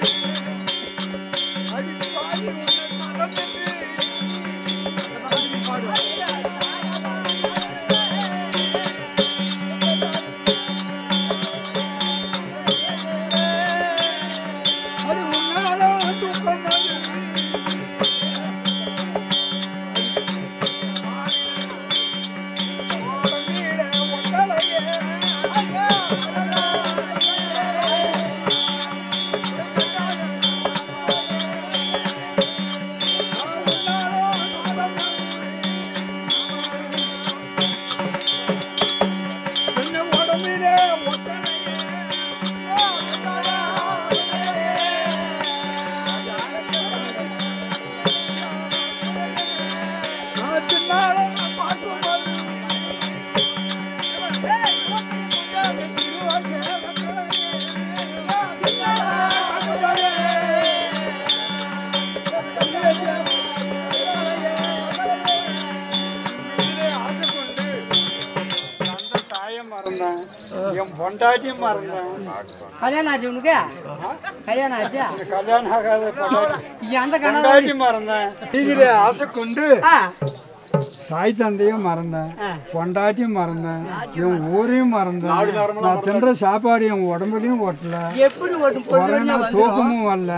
பொண்டாட்டியும் மறந்தேன். கல்யாணம் ஆச்சு உனக்கு? கல்யாணம் ஆச்சா? கல்யாணம் ஆகாத அந்த பொண்டாட்டி மறந்தேன். நீங்களே ஆசை கொண்டு தாய் தந்தையும் மறந்தேன், பொண்டாட்டியும் மறந்தேன், என் ஊரையும் மறந்தேன். நான் தின்ற சாப்பாடு என் உடம்புலையும் ஓட்டல, எப்படி தூக்கமும் வரல.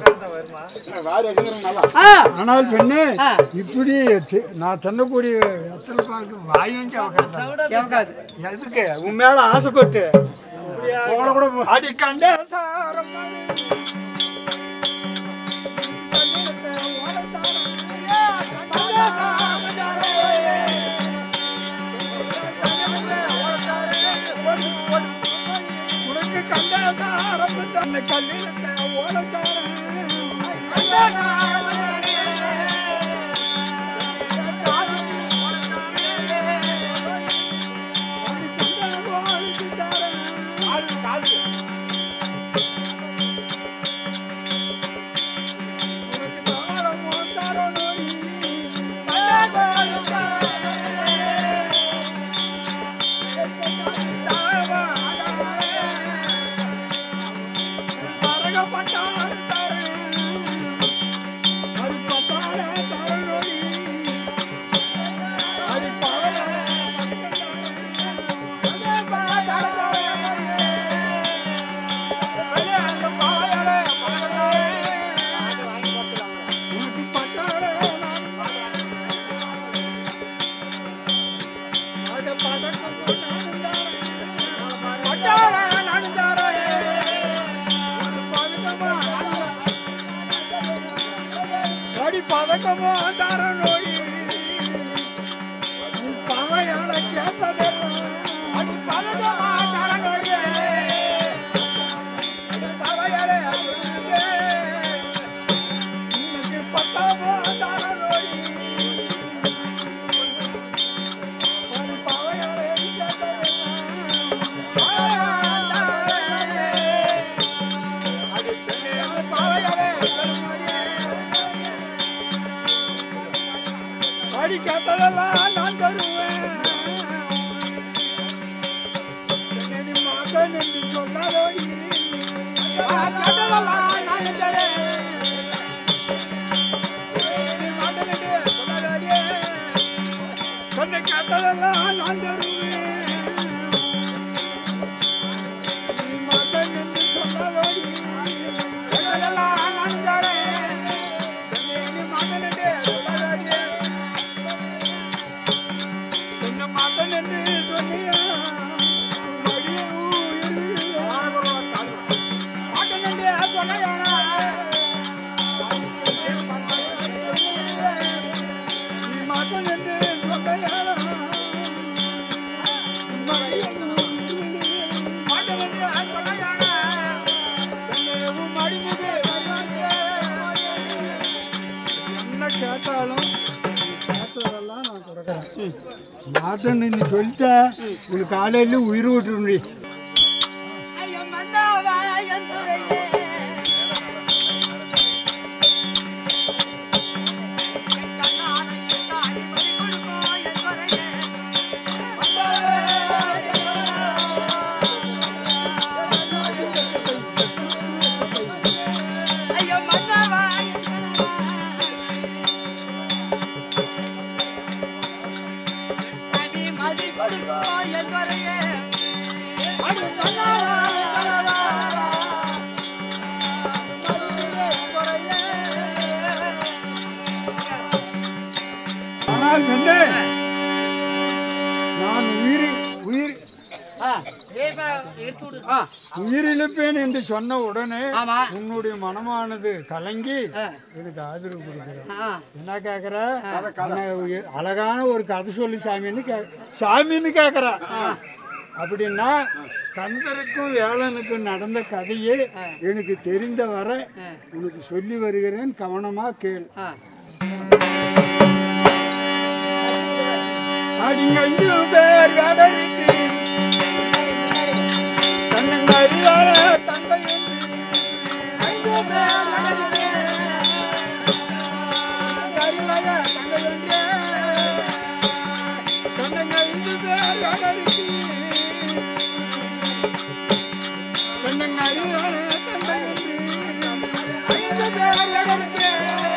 ஆனால் பெண்ணு இப்படி நான் தின்னக்கூடிய எத்தனை பாக்கு வாயும் சவக்காது. எதுக்கு உன் மேல ஆசைப்பட்டு அடி கண்டே உனக்கு கண்டாசாரம் கல்லிலத்தை ஓடத்தாரன் பதக்கமோ தார நோய் பவையால கேட்டது அது பதக்கமா தார நோய் பவையாலே உனக்கு பத்தாமோ தார நோய் பவையாலே கேட்டது அது பவையாலே அடி கேட்டதெல்லாம் நான் தருவேன். மகன் என்று சொன்னாலோ கேட்டதெல்லாம் நான் தரேன். மகன் என்று சொன்னாலே சொன்ன கேட்டதெல்லாம் நான் தருவேன். மகன் என்று சொன்னாலோ கேட்டதெல்லாம் நான் தரேன். மகன் என்று சொன்னாலே மகன் என்று சொன்னியா மகன் என்று சொன்னையானா நீ மகன் என்று சொன்னையானா மகன் என்று சொன்னையானா மடிமுது என்ன கேட்டாலும் கேட்டதெல்லாம் நான் கொடுக்குறேன். மாட்டேன்னு நீ சொல்லிட்ட உனக்கு காலையில உயிர் விட்டுருண்டி. பெண்ணே, நான் உயிரிழப்பேன் என்று சொன்ன உடனே உன்னுடைய மனமானது கலங்கி எனக்கு ஆதரவு கொடுக்குற. என்ன கேக்குற? அழகான ஒரு கதை சொல்லி சாமின்னு கேக்குற. அப்படின்னா கந்தருக்கும் வேலனுக்கும் நடந்த கதையே எனக்கு தெரிந்த வர உனக்கு சொல்லி வருகிறேன், கவனமா கேள். அடிங்கஞ்சு பேர் கடலுக்கு தன்னங்கறியால தங்கை என்று 5 பேர் கடலுக்கு கருளைய தங்கை என்று தன்னங்கறிந்து பேர் கடலுக்கு தன்னங்கறியால தங்கை என்று 5 பேர் கடலுக்கு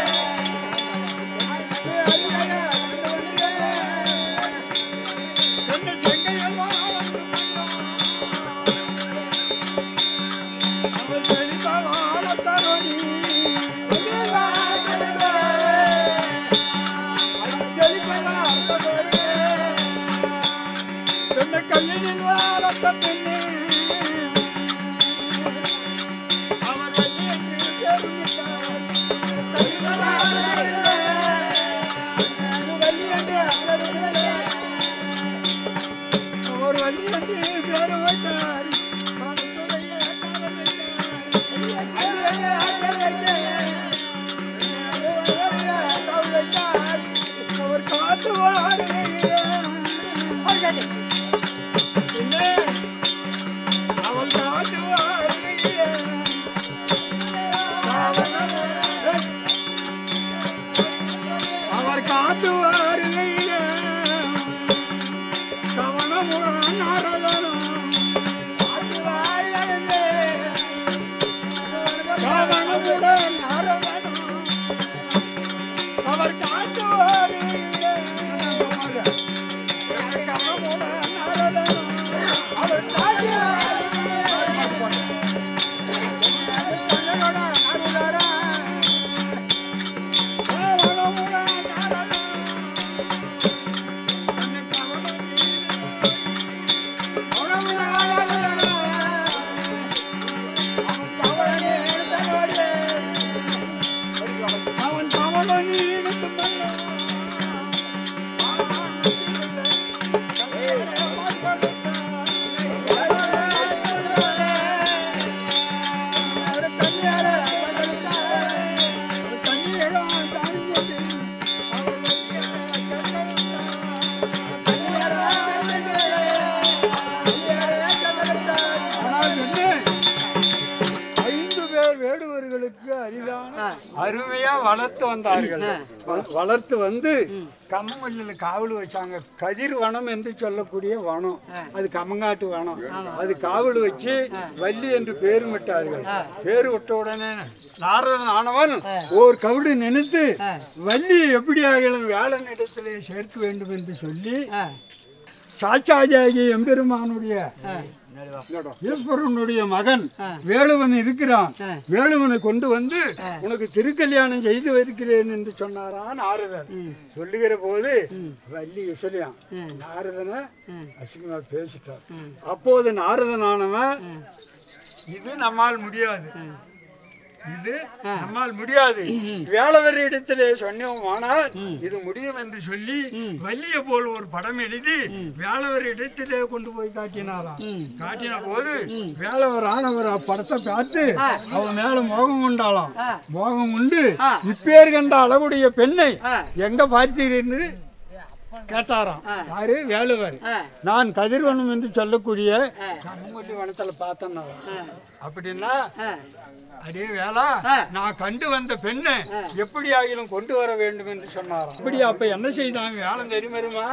அருமையா வளர்த்து வந்தார்கள். வளர்த்து வந்து கம்மல்ல காவல் வச்சாங்க. கதிர் வனம் என்று சொல்லக்கூடிய வனம், அது கம்மங்காட்டு வனம். அது காவல் வச்சு வள்ளி என்று பேர் விட்டார்கள். பேர் விட்ட உடனே நாரதன் ஆனவன் ஒரு கவுடு நினைத்து வள்ளி எப்படியாகிலும் வேலன் இடத்திலே சேர்க்க வேண்டும் என்று சொல்லி சாட்சாஜாகி எம்பெருமானுடைய ஈஸ்வரனுடைய மகன் வேலுவன் இருக்கிறான், வேலுவனை கொண்டு வந்து உனக்கு திருக்கல்யாணம் செய்து வைக்கிறேன் என்று சொன்னாரான் நாரதர். சொல்லுகிற போது வள்ளி இசையான் நாரதனை அசிங்கமா பேசிட்டார். அப்போது நாரதனானவன் இது நம்மால் முடியாது, இது நம்மால் முடியாது, வேளவர் இடத்திலே சொன்னோமானால் இது முடியும் என்று சொல்லி வள்ளிய போல் ஒரு படம் எழுதி வேளவர் இடத்திலே கொண்டு போய் காட்டினாராம். காட்டின போது வேளவர் ஆனவர் அப்படத்தை பார்த்து அவன் மேல மோகம் உண்டாலாம். மோகம் உண்டு இப்பேர் கண்ட அளவுடைய பெண்ணை எங்க பார்த்தீர்கள் கேட்டாராம். யாரு? வேலுவர். நான் கதிர்வனம் என்று சொல்லக்கூடிய கம்மல்லி வனத்துல பார்த்தேன். அப்படின்னா அதே வேளா நான் கண்டு வந்த பெண்ணை எப்படி ஆகிலும் கொண்டு வர வேண்டும் என்று சொன்னாராம். அப்படி அப்ப என்ன செய்தாங்க வேலை தெரியுமா?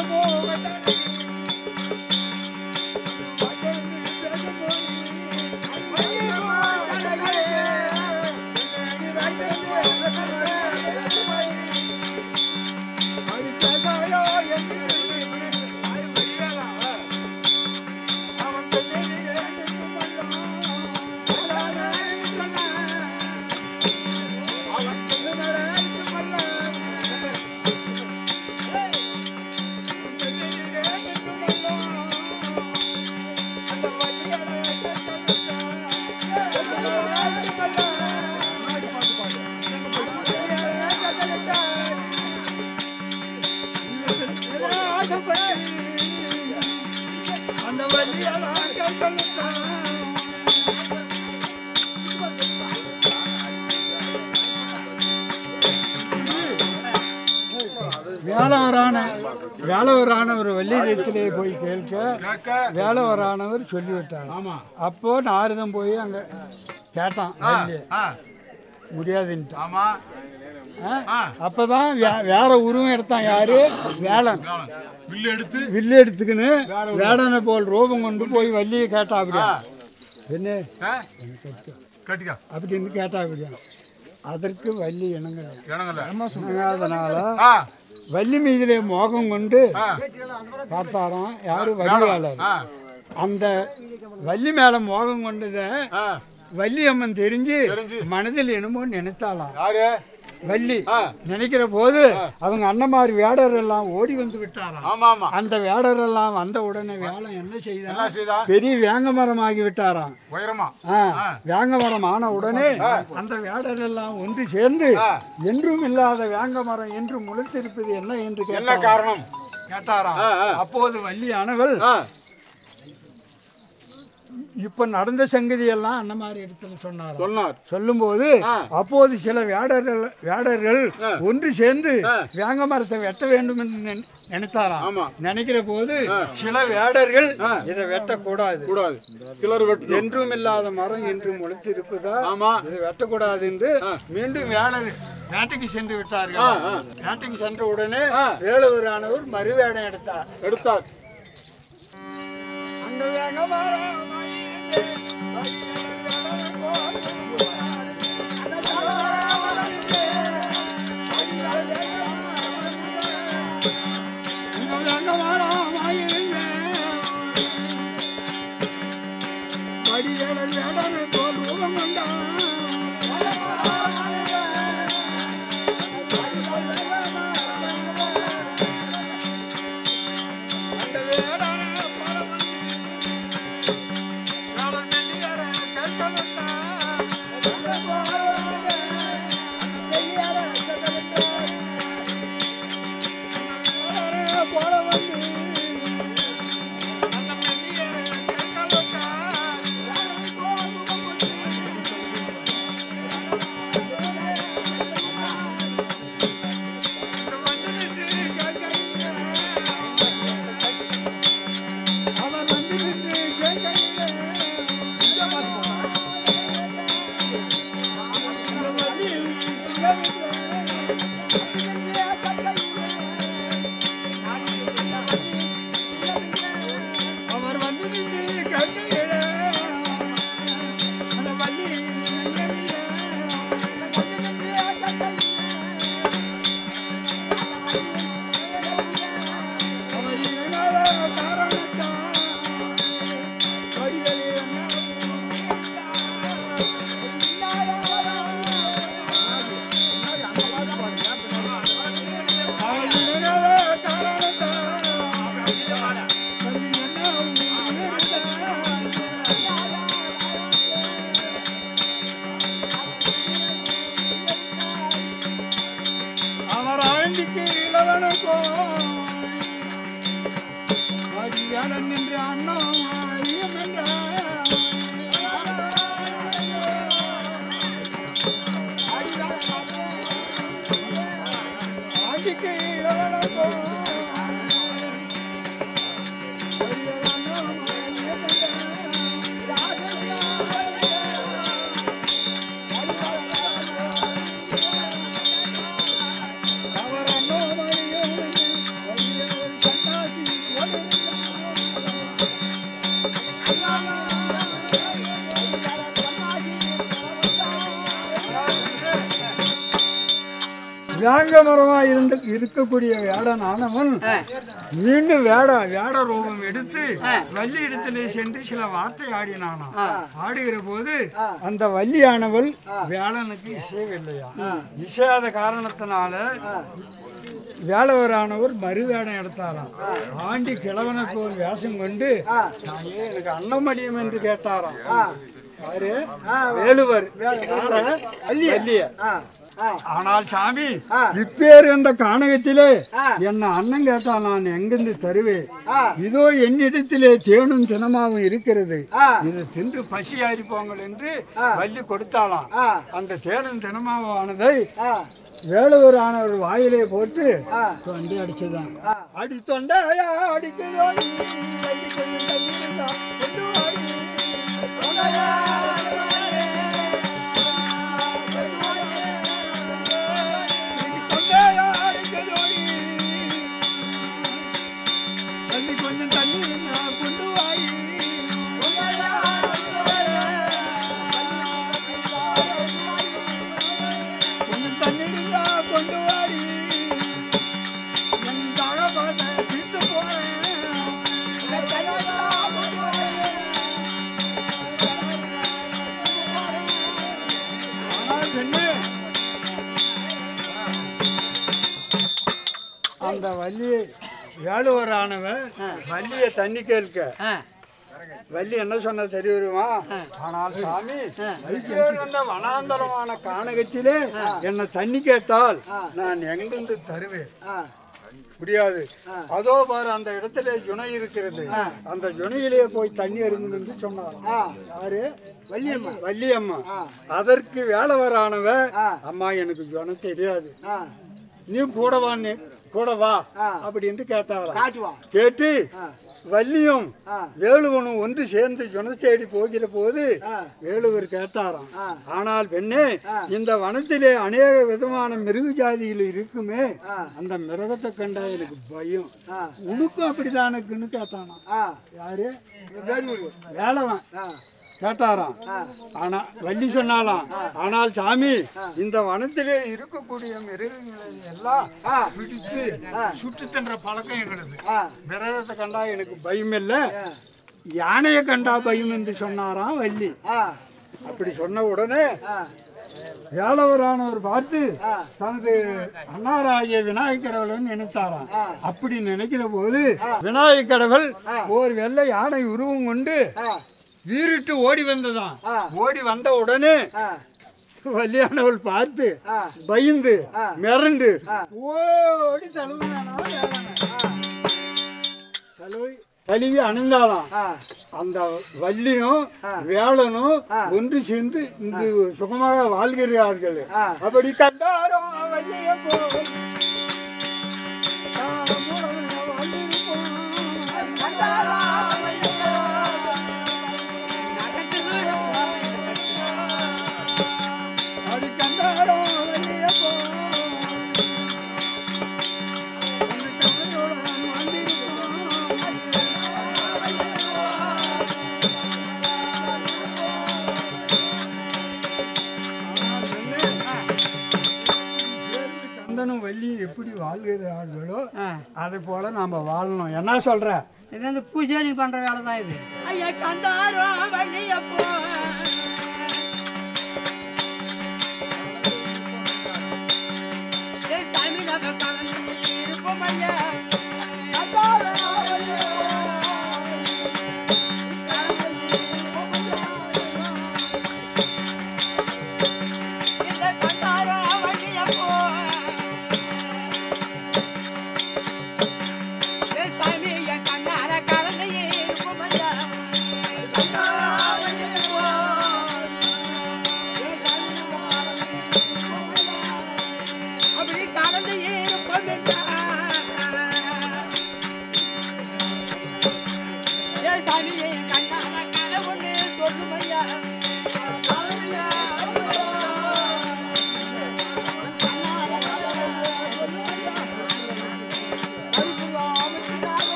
வேளவரானவர் வள்ளியிடத்திலே போய் கேட்க வேளவரானவர் சொல்லிவிட்டார். அப்போ நாரதம் போய் அங்க கேட்டான், முடியாதுன்ட்டு. அப்பதான் வேற உருவம் எடுத்தான். யாரு? வேளன். வில்லு எடுத்துக்கின்னு வேடனை போல் ரூபம் கொண்டு போய் வள்ளியை கேட்டா. அப்படியா என்ன அப்படின்னு கேட்டா. அப்படியா அதற்கு வள்ளி இணங்காதனால வள்ளி மீதிலே மோகம் கொண்டு பார்த்தாராம். யாரு? வடிவாளர். அந்த வள்ளி மேல மோகம் கொண்டத வள்ளி அம்மன் தெரிஞ்சு மனதில் என்னமோ நினைத்தாலாம். வள்ளி நினைக்கிற போது அவங்க அண்ணமாரி வேடர் எல்லாம் ஓடி வந்து விட்டாராம். அந்த வேடர் எல்லாம் வந்த உடனே வேளம் என்ன செய்தான்? பெரிய வேங்க மரம் ஆகி விட்டாராம். வேங்க மரம் ஆன உடனே அந்த வேடர் எல்லாம் ஒன்று சேர்ந்து என்றும் இல்லாத வேங்க மரம் என்று முளைத்திருப்பது என்ன என்று கேட்டாராம். அப்போது வள்ளியானவள் இப்ப நடந்த சங்கதி எல்லாம் அந்த மாதிரி இடத்துல சொன்னார். சொல்லும் போது அப்போது சில வேடர்கள் ஒன்று சேர்ந்து வேங்க மரத்தை வெட்ட வேண்டும் என்று நினைத்தாராம். நினைக்கிற போது சில வேடர்கள் இதை வெட்டக்கூடாது, சிலர் என்றும் இல்லாத மரம் என்று முளைத்திருப்பதா, இதை வெட்டக்கூடாது என்று மீண்டும் வேட்டைக்கு சென்று விட்டார்கள். வேட்டைக்கு சென்ற உடனே வேளவரானவர் மறுவேடம் எடுத்தார். அந்த வேங்க மரம் வேங்க மரமாக இருக்கக்கூடிய வேடனானவன் மீண்டும் வேட ரூபம் எடுத்து வள்ளி இடத்திலே சென்று சில வார்த்தை ஆடினானாம். ஆடுகிற போது அந்த வள்ளியானவள் வேளனுக்கு இசையவில்லையா. இசையாத காரணத்தினால வேளவரானவர் மறுவேடம் எடுத்தாராம். ஆண்டி கிழவனுக்கு ஒரு வேஷம் கொண்டு எனக்கு அன்னமடியம் என்று கேட்டாராம். யாரு? வேலுவர். ஆனால் சாமி இப்பேர் அந்த கானகத்திலே என்ன அண்ணன் கேட்டா நான் எங்கிருந்து தருவேன். இதோ என்னிடத்திலே தேனும் தினமாவும் இருக்கிறது, இது தின்று பசி ஆறிப்போங்கள் என்று வள்ளி கொடுத்தாலாம். அந்த தேனும் தினமாவானதை வேலுவர் ஆனவர் வாயிலே போட்டு தொண்டை அடிச்சுதான். அடி தொண்டையா அடிக்கிறோ கொஞ்சம் தண்ணி கொண்டு வாடி கொஞ்சம் தண்ணி கொண்டு வாடி தீர்த்து போறேன். அந்த வள்ளியை வேலுவரானவன் வள்ளிய தண்ணி கேட்க வள்ளி என்ன சொன்ன தெரியுமா? ஆனால் சாமி வனாந்தரமான கானகத்திலே என்ன தண்ணி கேட்டால் நான் எங்கிருந்து தருவேன். முடியாது. அதோ பாரு அந்த இடத்துல ஜுனை இருக்கிறது, அந்த ஜுனையிலே போய் தண்ணி அருந்தும் என்று சொன்னார். யாரு? வள்ளியம்மா. வள்ளியம்மா. அதற்கு வேலவரானவ அம்மா எனக்கு ஜுனை தெரியாது, நீ கூட வா அப்படின்னு கேட்டாரா. கேட்டு வள்ளியும் வேலுவனும் ஒன்று சேர்ந்து ஜுனை தேடி போகிற போது வேலுவர் கேட்டாராம், ஆனால் பெண்ணே இந்த வனத்திலே அநேக விதமான மிருக ஜாதிகள் இருக்குமே, அந்த மிருகத்தை கண்டா எனக்கு பயம், உனக்கும் அப்படிதானுக்குன்னு கேட்டானா. யாரு? வேலவன் கேட்டாராம். ஆனா வள்ளி சொன்னாலாம், ஆனால் சாமி இந்த வனத்திலே இருக்கக்கூடிய மிருகங்களை எல்லாம் பிடித்து சுட்டு தின்ற பழக்கம் எங்களுக்கு, மிருகத்தை கண்டா எனக்கு பயம் இல்லை, யானையை கண்டா பயம் என்று சொன்னாராம் வள்ளி. அப்படி சொன்ன உடனே வேலவரானவர் பார்த்து தனது அண்ணாராகிய விநாயகர் கடவுள் நினைத்தாராம். அப்படி நினைக்கிற போது விநாயகர் கடவுள் ஒரு வெள்ளை யானை உருவம் கொண்டு வீறிட்டு ஓடி வந்ததான். ஓடி வந்த உடனே வள்ளியானவள் பார்த்து பயந்து மிரண்டு ஓடி தழுவி அணிந்தாலாம். அந்த வள்ளியும் வேளனும் ஒன்று சேர்ந்து இங்கு சுகமாக வாழ்கிறார்கள். அப்படி கண்டாரோ வள்ளிய போல் வள்ளி எப்படி வாழ்கிறார்களோ அதை போல நாம வாழணும். என்ன சொல்ற? இது வந்து பூஜை பண்ற வேலை தான் இது. ஐயா கந்தாரோ வள்ளியப்போ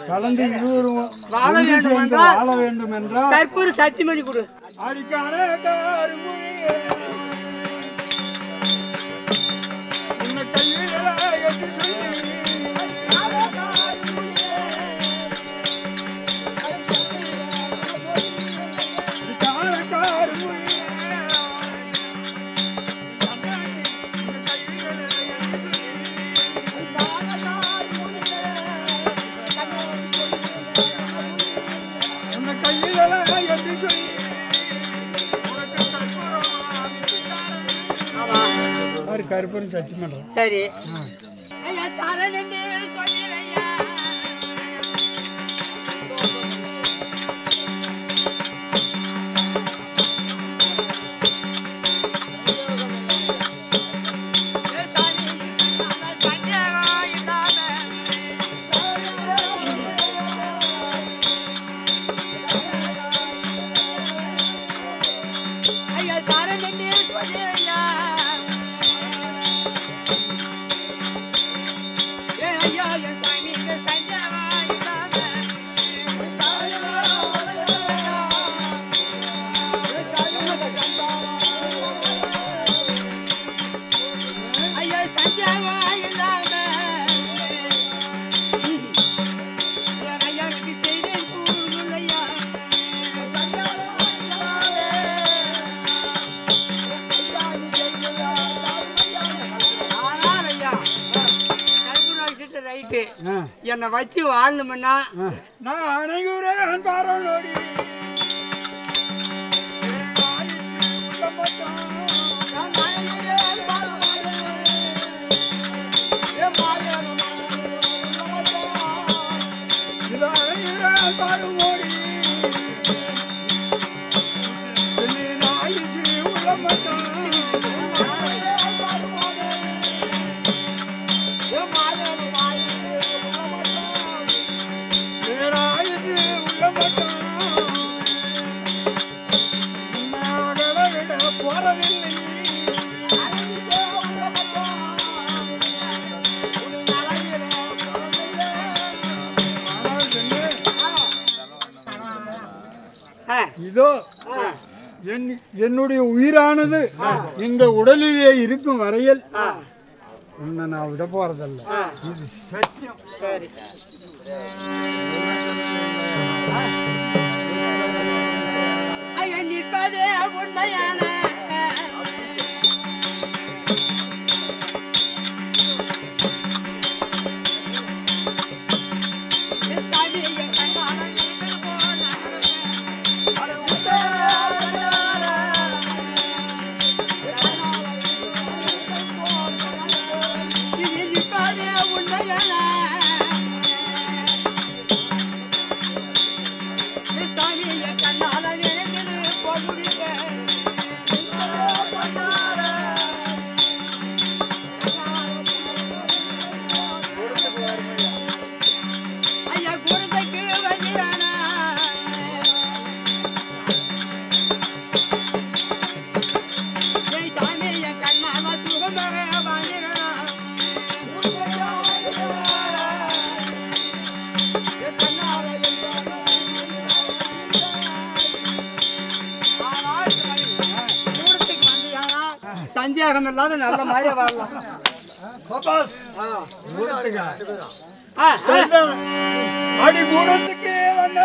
கலந்து இருவரும் வாழ ஒன்று வேண்டும் சேர்ந்து என்றால் வாழ வேண்டும் என்றால் கற்பூர சத்தியமணி கொடு. அதுக்கான கருமுறையே உன்னை கைவிடலா என்று சொல்லி கருப்பரும் சர்ச்சை பண்றேன். சரி என்னை வச்சு வாழணும்னா நான் அனைவரேன் பாரோடி இதோ என்னுடைய உயிரானது இந்த உடலிலே இருக்கும் வரையில் உன்னை நான் விட போறதல்ல. இது சத்தியம். சரி நிற்பதே உண்மையான சந்தேகம் இல்லாத நல்ல மாதிரி வாழலாம். அடி கூடத்துக்கு வந்த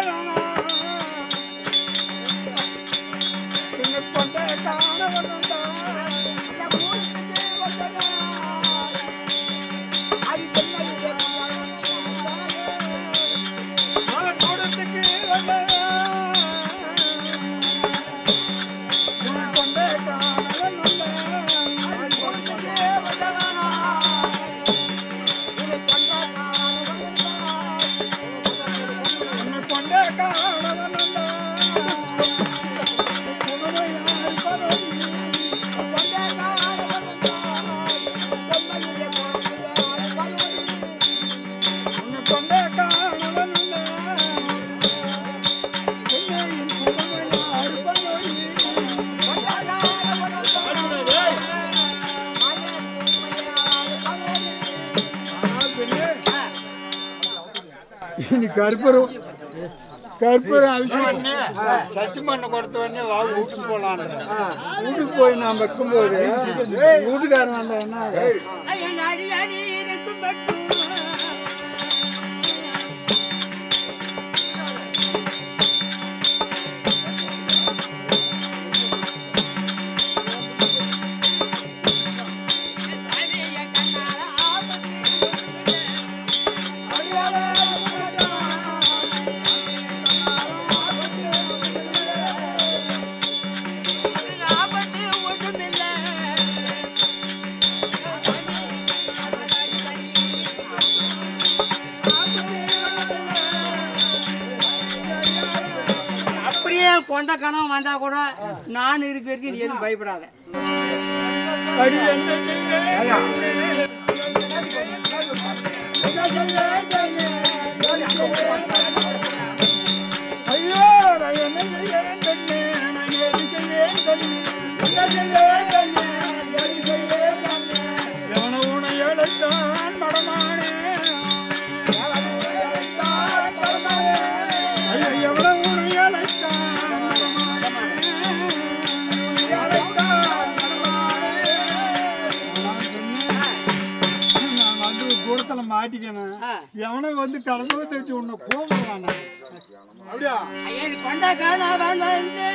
இனி கற்பூரம் அவசியம் சச்சி மண்ணை கொடுத்த உடனே வீட்டுக்கு போகலாம். வீட்டுக்கு போய் நான் வைக்கும்போது வீட்டுக்காரன் வந்தா என்ன கொண்ட கனவு வந்தா கூட நான் இருக்கிறதுக்கு நீ எதுவும் பயப்படாத. மாட்டிக்கணும் எவனை வந்து கடந்து வச்சு உன்னை போகலாம். அப்படியா கொண்ட கனவன் வந்து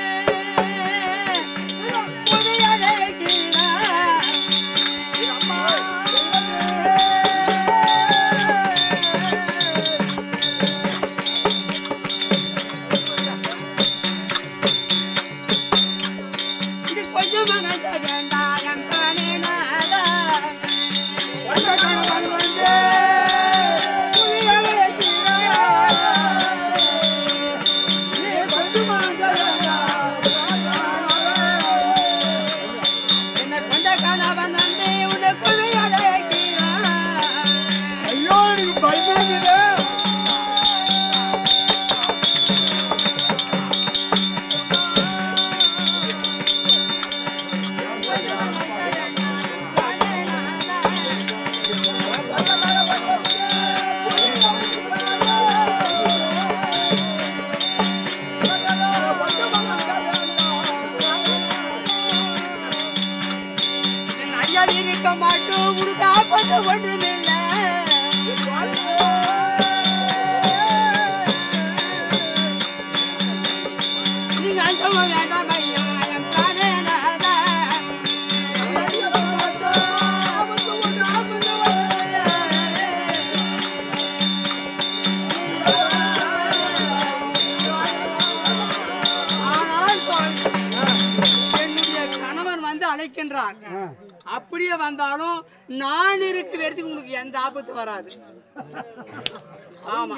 அப்படியே வந்தாலும் நான் இருக்கிற இடத்துக்கு உங்களுக்கு எந்த ஆபத்து வராது. ஆமா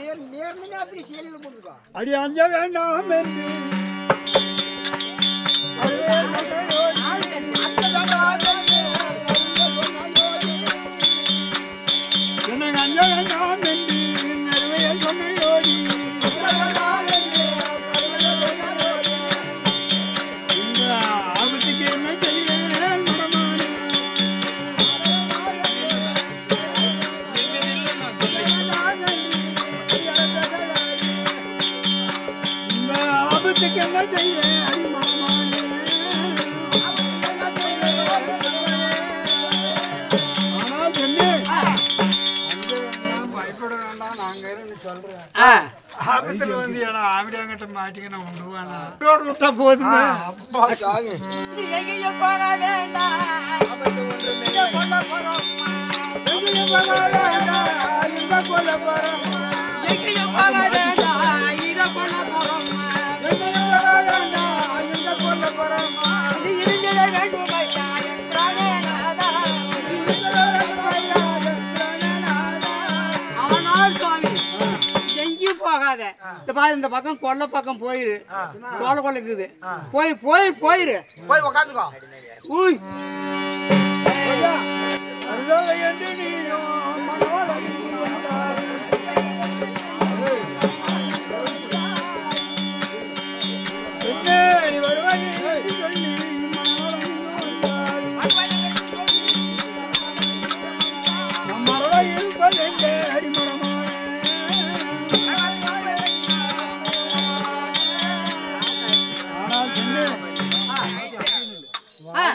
அடி அஞ்ச வேண்டாம் எனக்கு அஞ்ச வேண்டாம் என்று நிறைய சொன்னோடி இந்த ஆபத்துக்கு என்ன செய்வேன் என்ன செய்வேன் பயப்பட வேண்டாம். நாங்க சொல்றேன் ஆபத்துல வந்து ஆவிடாங்கிட்ட மாட்டிக்க நான் உண்டுவானா விட்டா போதுமா அப்பா சாமி இந்த பக்கம் கொல்ல பக்கம் போயிரு சோழ கொல்லைக்குது போய் போய் போயிரு போய் உக்காந்துக்கோ ஊய்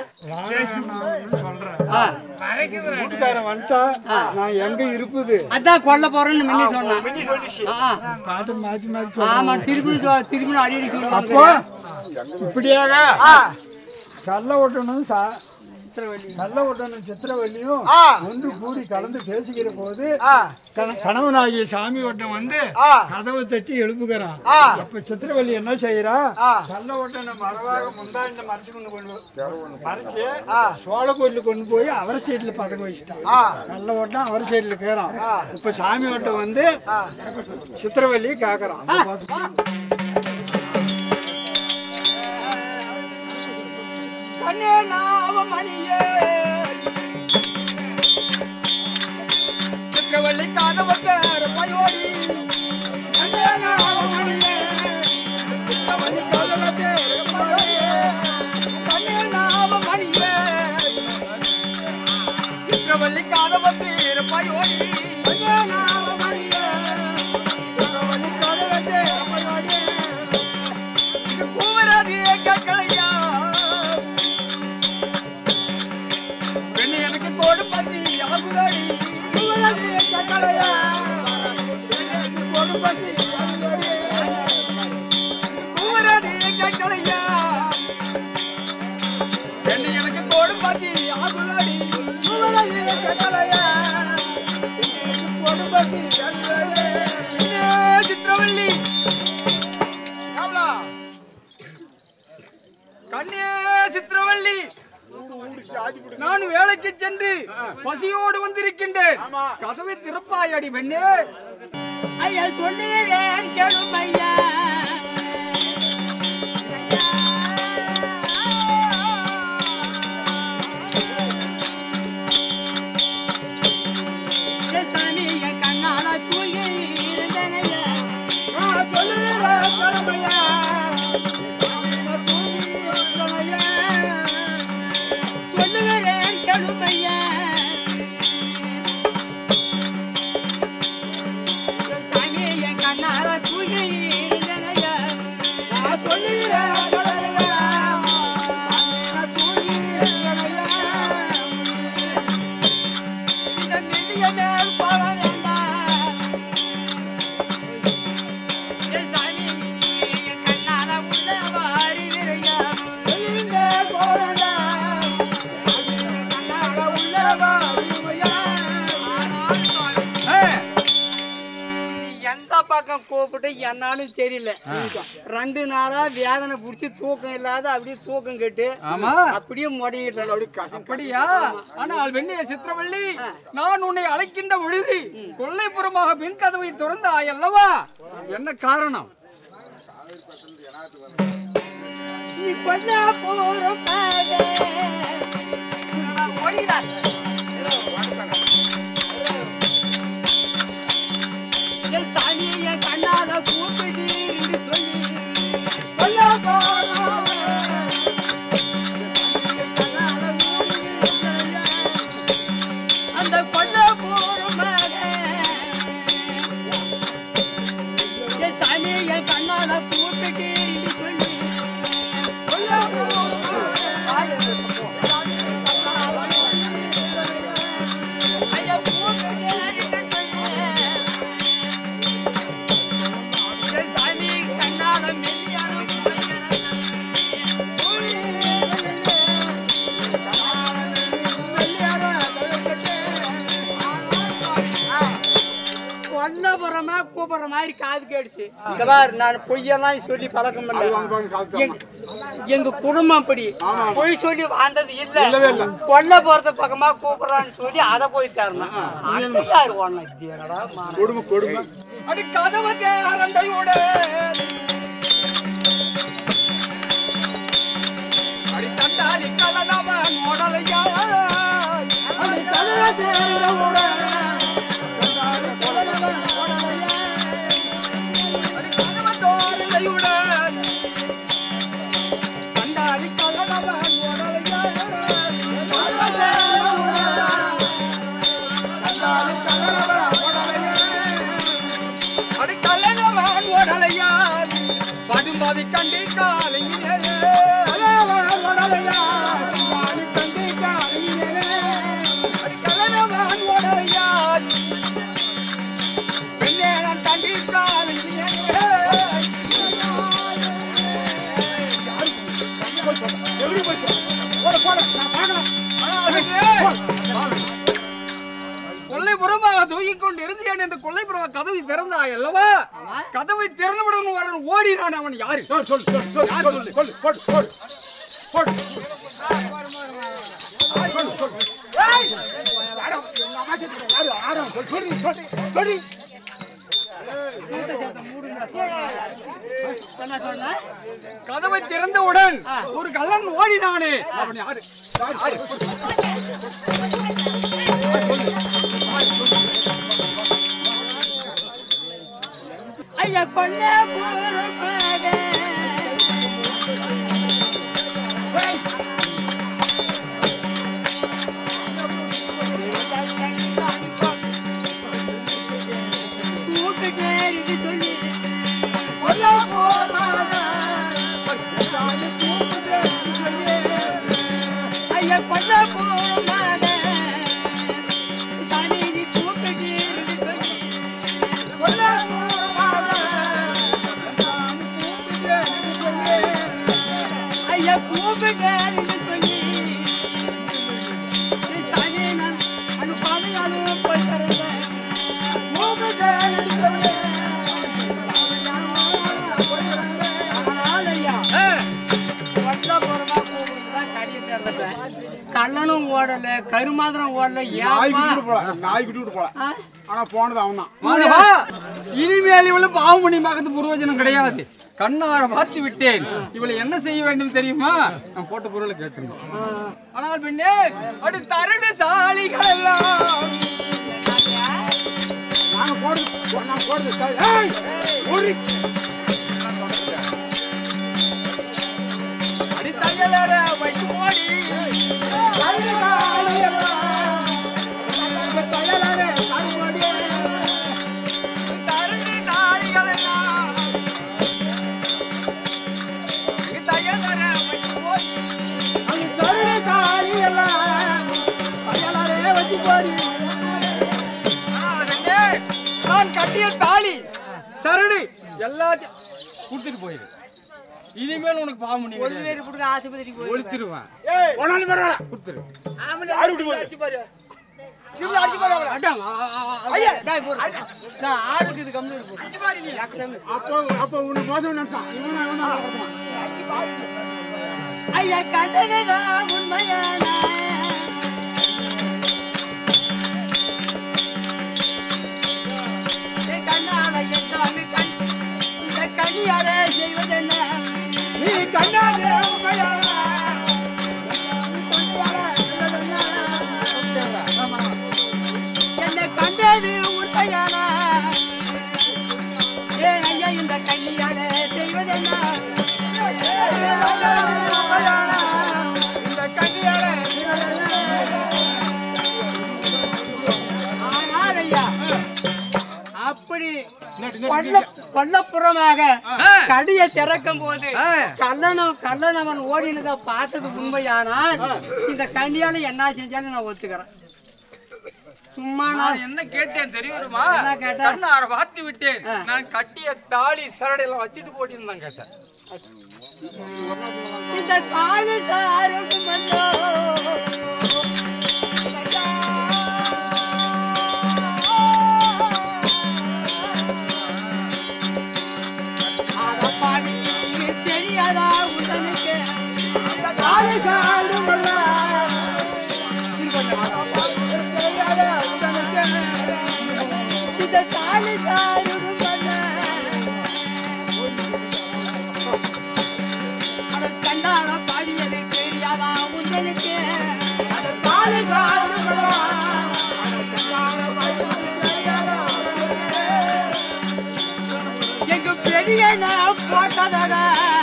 சொல்றேன். வீட்டுக்காரன் வந்துட்டா நான் எங்க இருப்புது அதான் கொல்ல போறேன்னு முன்னே சொன்னேன். பாட்டு மாத்தி மாத்தி ஆமா திருப்பி அடிக்கடி சொல்லுவாங்க. அப்போ இப்படியாக கல்ல ஓட்டணும் சித்திரவள்ளியும் ஒன்று கூடி கலந்து பேசிக்கிற போது கணவனாகிய சாமி ஓட்டம் வந்து கதவை தட்டி எழுப்புகிறான். அப்ப சித்திரவள்ளி என்ன செய்யறா? கல்ல ஓட்டனை மரவாக முந்தாண்ட மறைச்சு மறைச்சு சோழ கோயிலுக்கு கொண்டு போய் அவர் சைட்ல பதக்க வச்சுட்டான். கல்ல ஓட்டம் அவர் சைட்ல கேறான். இப்ப சாமி ஓட்டம் வந்து சித்திரவள்ளி கேக்குறான். கண்ணே நாவமணியே சித்திரவள்ளி காதவத்தர் பயோடி கண்ணே நாவமணியே சித்திரவள்ளி காதவத்தர் பயோடி கண்ணே நாவமணியே சித்திரவள்ளி காதவத்தர் பயோடி கண்ணே நாவமணியே சித்திரவள்ளி காதவத்தர் பயோடி கூவராதியே கக்களையா கோடு பத்தி அகுரடி குவரடி கக்களையா கோடு பத்தி அகுரடி குவரடி கக்களையா என்ன எனக்கு கோடு பத்தி அகுரடி குவரடி கக்களையா கோடு பத்தி அகுரடி சித்திரவள்ளி கண்ணே சித்திரவள்ளி நான் வேலைக்கு சென்று பசியோடு வந்திருக்கின்றேன். கதவை திறப்பாயடி பெண்ணே. ஐயா சொல்லுகிறேன் கேளும் ஐயா. சாமி என் கண்ணால தூங்கி இருந்தனையா. சொல்லுகிறேன் கேளும் ஐயா. சொல்லுகிறேன் கேளும் ஐயா. சாமி என் கண்ணால தூங்கி இருந்தனையா. சொல்லுகிறேன் கேளும் ஐயா. தூங்கி இருந்தனையா. இந்த மெல்லிய மேல் போக வேண்டாம். சாமி என் கண்ணால உள்ள வாரியா. எந்த பக்கம் கூப்பிட்டு என்னான்னு தெரியல. 2 நாளா வேதனை புடிச்சு தூக்கம் இல்லாத அப்படியே தூக்கம் கெட்டு அப்படியே முடங்கிட்டேன். அப்படியா? ஆனால் வெண்ணிய சித்திரவள்ளி, நான் உன்னை அழைக்கின்ற பொழுது கொல்லைப்புறமாக பின் கதவை திறந்தாய் அல்லவா? என்ன காரணம்? நீ கொஞ்ச போரும் சாமிய கண்ணால கூப்பிட்டு சொல்லி அந்த கொல்ல போரும் சாமிய கண்ணால கூப்பிட்டு சொல்லி கொல்லபுரமா கூப்பிடுற மாதிரி காது கேடுச்சு. நான் பொய்யெல்லாம் சொல்லி பழக்கம் பண்ண. எங்க குடும்பம் அப்படி பொய் சொல்லி வாழ்ந்தது இல்ல. கொல்ல போறது பக்கமா கூப்பிடுறான்னு சொல்லி அதை போய் தரணும். அது யாரு அடி கதவை தேரண்டையோட அடி தண்டாளி கலனவன் மோடலையா அடி கதவை தேரண்டையோட படும்பதி கண்டி காலையிலே மாட்டேன் என்று கொல்லைப்புறம் கதவை திறந்தாய் அல்லவா? கதவை திறந்துவிடும் வரன் ஓடினான். அவன் யாரு? கதவை திறந்தவுடன் ஒரு கள்ளன் ஓடினானே, அவன் யாரு? ஐயா கொண்ட கள்ளனும் ஓடல, கருமாதிரம் ஓடல. ஆனா போனது அவன் தான். இனிமேல் இவளை பாவமணி மகத்து புரோஜனம் கிடையாது. கண்ணார பார்த்து விட்டேன். இவளை என்ன செய்ய வேண்டும் தெரியுமா? நான் போட்ட பொருளை கேட்டுருந்தோம். ஆனால் பெண்ணே, அடி தரடு சாலிகள் எல்லாம் நாங்க போடுறது அடி தகலற வைத்து ஓடி நான் கட்டிய தாலி சரடு எல்லாத்தையும் கொடுத்துட்டு போயிரு. இனிமேல் உனக்கு பாவம் ஆஸ்பத்திரிக்கு ஒழிச்சிருவேன். கொடுத்துரு. ஐயா கண்டதான் உண்மையான கண்ணியாரே செய்வதென்ன நீ கண்ணாதே என்னை கண்டது உண்மையான ஏ ஐயா இந்த கண்ணியாரே செய்வதென்ன இந்த கண்ணியாரே ஆனால் ஐயா அப்படி கொல்லப்புறமாக கடியை திறக்கும் போது கள்ளன் அவன் ஓடினதை பார்த்தது உண்மையானால் இந்த கண்ணியால என்ன செஞ்சாலும் நான் ஒத்துக்கிறேன். சும்மா நான் என்ன கேட்டேன் தெரியுமா? கண்ணார வாத்தி விட்டேன். நான் கட்டிய தாலி சரடையெல்லாம் வச்சுட்டு போட்டிருந்தான் கேட்டேன். இந்த தாலி சாருக்கு தெரியாதா உடனுக்கு இந்த தாலி சாருக்கு கண்டார பாடியது தெரியாதா உடனுக்கு தாலி எங்க பெரிய போட்டதடா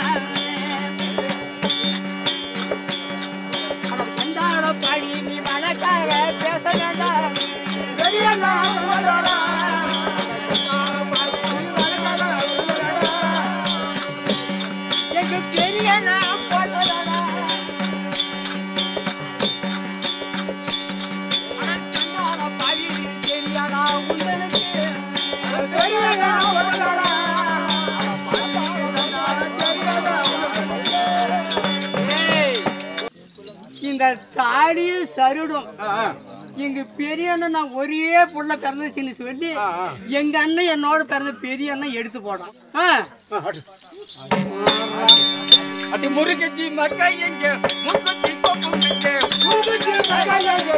கண்டார பாடி நீ வழக்காக பேச வேண்டாம் பெரிய எங்க பெரிய போட்டதடா கண்டார பாடி தெரியாதா உங்களுக்கு இந்த தாடியை சருடும் எங்க பெரிய அண்ணன் நான் ஒரே புள்ள பிறந்துச்சுன்னு சொல்லி எங்க அண்ணன் என்னோட பிறந்த பெரிய அண்ணன் எடுத்து போடான். அடி முருகஜி மக்கா எங்க முருகஜி கோபுங்க முருகஜி மக்கா எங்க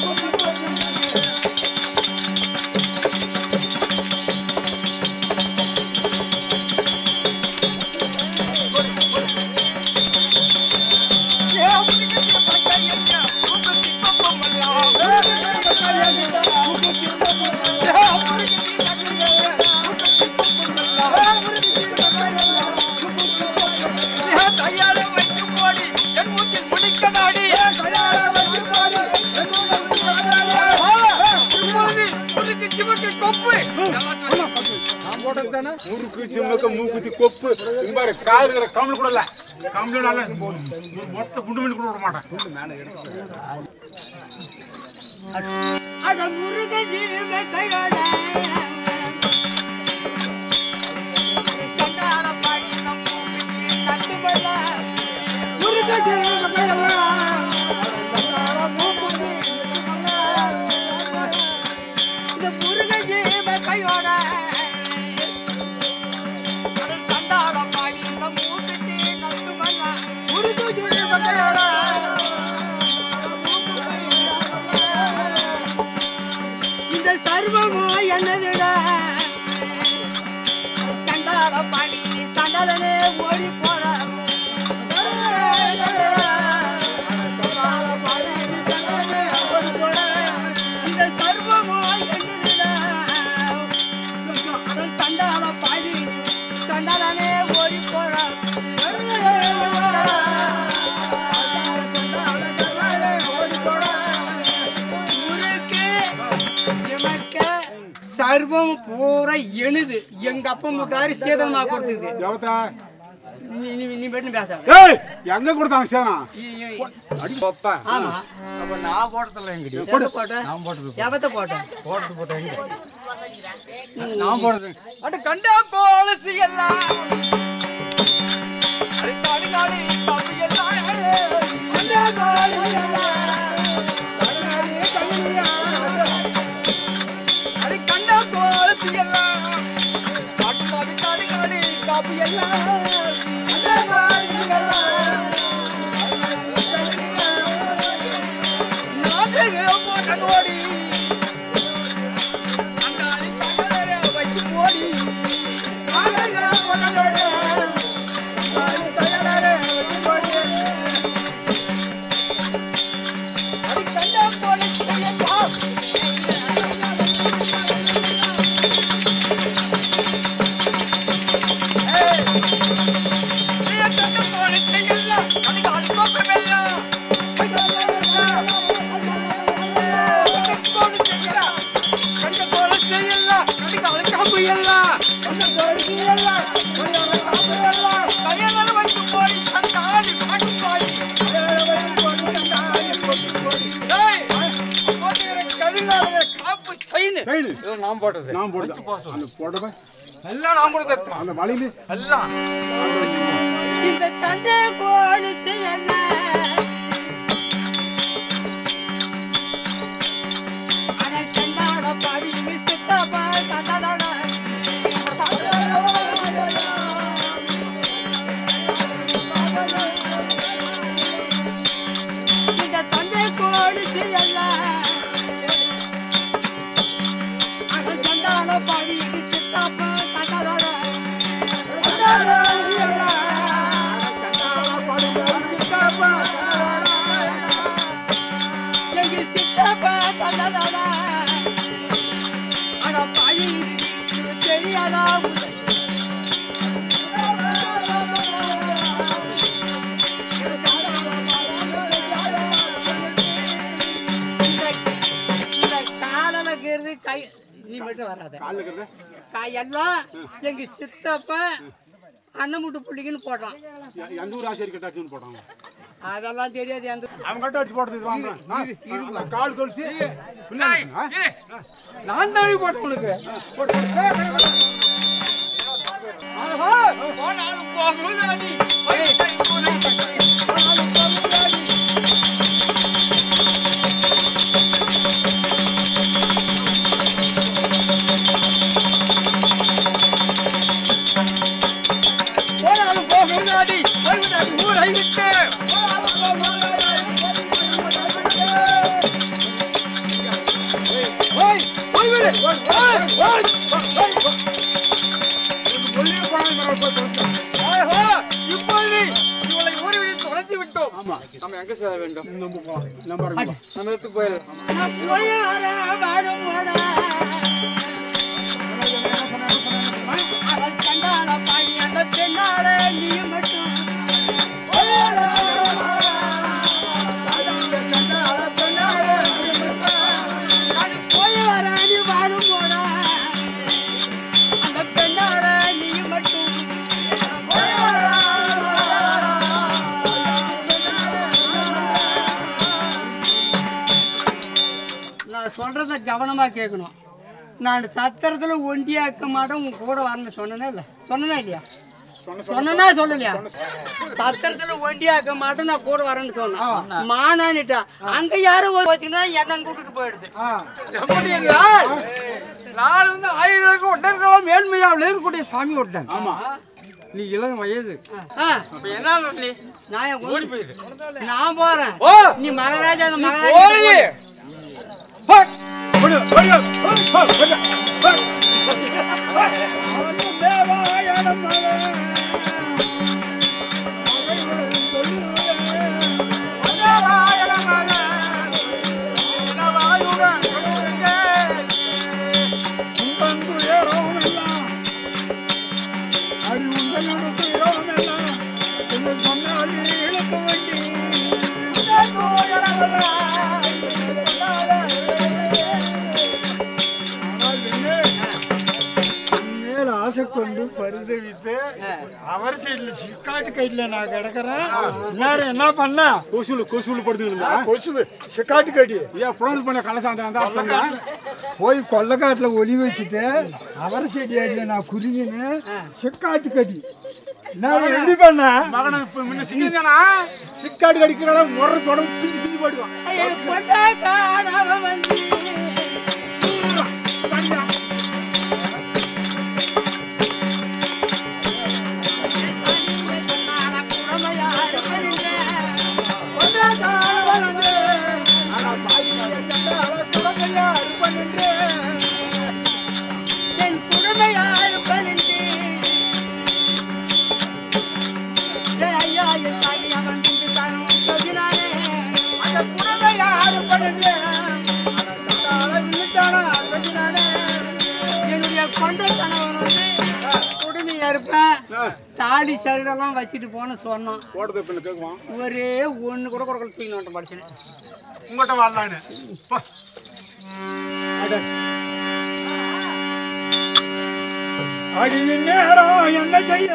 மூக்குத்தி கொப்பு காது கம்பளி கூட இல்ல கம்பளி மொத்த குண்டு மணி கூட விட மாட்டேன். இந்த சர்வமோ என்னதுடா சண்டால பாடி சண்டாலனே ஓடி போற இந்த சர்வமோ என்னதுடா சண்டால பாடி சண்டாலனே ஓடி போற சர்வம் பூரா எழுது எங்க அப்பா முட்டாரி சேதமா கொடுத்தது. நீ பெட்டு பேசாத. எங்க கொடுத்தாங்க சேதனா? ஆமா அப்ப நான் போட்டதல்ல எங்கடி போட்டேன். நான் போட்டது எவத்த போட்டேன் எங்க நான் போட்டது அட கண்டா கோலசி எல்லாம் அட தாடிகாடி பாபு எல்லாம் கண்டா கோலசி எல்லாம் அட கண்டா கோலசி எல்லாம் பாட்டு பாடி தாடிகாடி பாபு எல்லாம் கண்டா கோலசி எல்லாம் நாதே போட்டோடி அண்டாடி பக்கரே வைத்து போடி நாதே போட்டோடி அண்டாடி பக்கரே வைத்து போடி அடி கண்டா போலீஸ் ஐயா ஏய் நீ கண்டா போலீஸ் ஐயா அடி காடி கோப்பெல்ல நான் போட்டது நான் போட்டது போட்டப்ப எல்லாம் நான் கொடுத்தது அந்த வழியில எல்லாம் இந்த தந்தை கோலுக்கு என்ன அட கண்டாட பாடி சித்தப்பா கண்டாட இந்த தந்தை கோலுக்கு என்ன அட கண்டாட பாடி சித்தப்பா கண்டாட தெரியாதா காலில் கை நீ மட்டும் வராத கையெல்லாம் எங்க சித்தப்ப அண்ணன் முட்டு புள்ளிக்குன்னு போட்டான். எந்த ஊர் ஆசிரியர் கட்டாச்சுன்னு போட்டாங்க அதெல்லாம் தெரியாது. எந்த அவங்க கட்ட அடிச்சு போட்டது கால் கொலுசி நான் தானே போட்டேன் உனக்கு இப்பொழுது இவளை ஊரில் தொலைத்து விட்டோம். நம்ம எங்க செல்ல வேண்டும்? நம்ம இடத்துக்கு சொல்றத கவனமா கேட்கணும். நான் சத்திரத்துல ஒண்டியா இருக்க மாட்டேன், உன் கூட வரணும் சொன்னதே இல்ல. சொன்னதா இல்லையா? சொன்னா சொல்லலையா? சத்திரத்துல ஒண்டியா இருக்க மாட்டேன், நான் கூட வரேன்னு சொன்னேன். மானான்னுட்டா அங்க யாரும் வச்சுக்கினா என்ன கூட்டிட்டு போயிடுது. நான் வந்து 1000 ஒட்டர்கள் மேன்மையாவில் இருக்கக்கூடிய சாமி விட்டேன். ஆமா, நீ இளம் வயது. என்ன நான் ஓடி போயிடு, நான் போறேன். நீ மகாராஜா ஆசை கொண்டு பரிதவித்து அவர் சைடுல சிக்காட்டு கைட்ல நான் கிடக்குறேன். எல்லாரும் என்ன பண்ண கொசுல படுத்துக்கிட்டு கொசு சிக்காட்டு கட்டி புலன் பண்ண கலசாந்தான் போய் கொள்ளக்காட்டுல ஒளி வச்சுட்டு அவர் செடியாடில நான் குறுகின்னு சிக்காட்டு கட்டி நான் எப்படி பண்ண மகனை சிக்காட்டு கடிக்கிற முறை தொடர்ந்து பிஞ்சு போயிடுவான். என்னுடைய கொண்ட கணவன் வந்து குடுமையா இருப்பேன், தாடி சருடெல்லாம் வச்சுட்டு போன சொன்னான். ஒரே ஒண்ணு கூட கொடுக்கல தூக்கி படிச்சேன். உங்கள்கிட்ட வரலான்னு அடியின் நேரம் என்ன செய்ய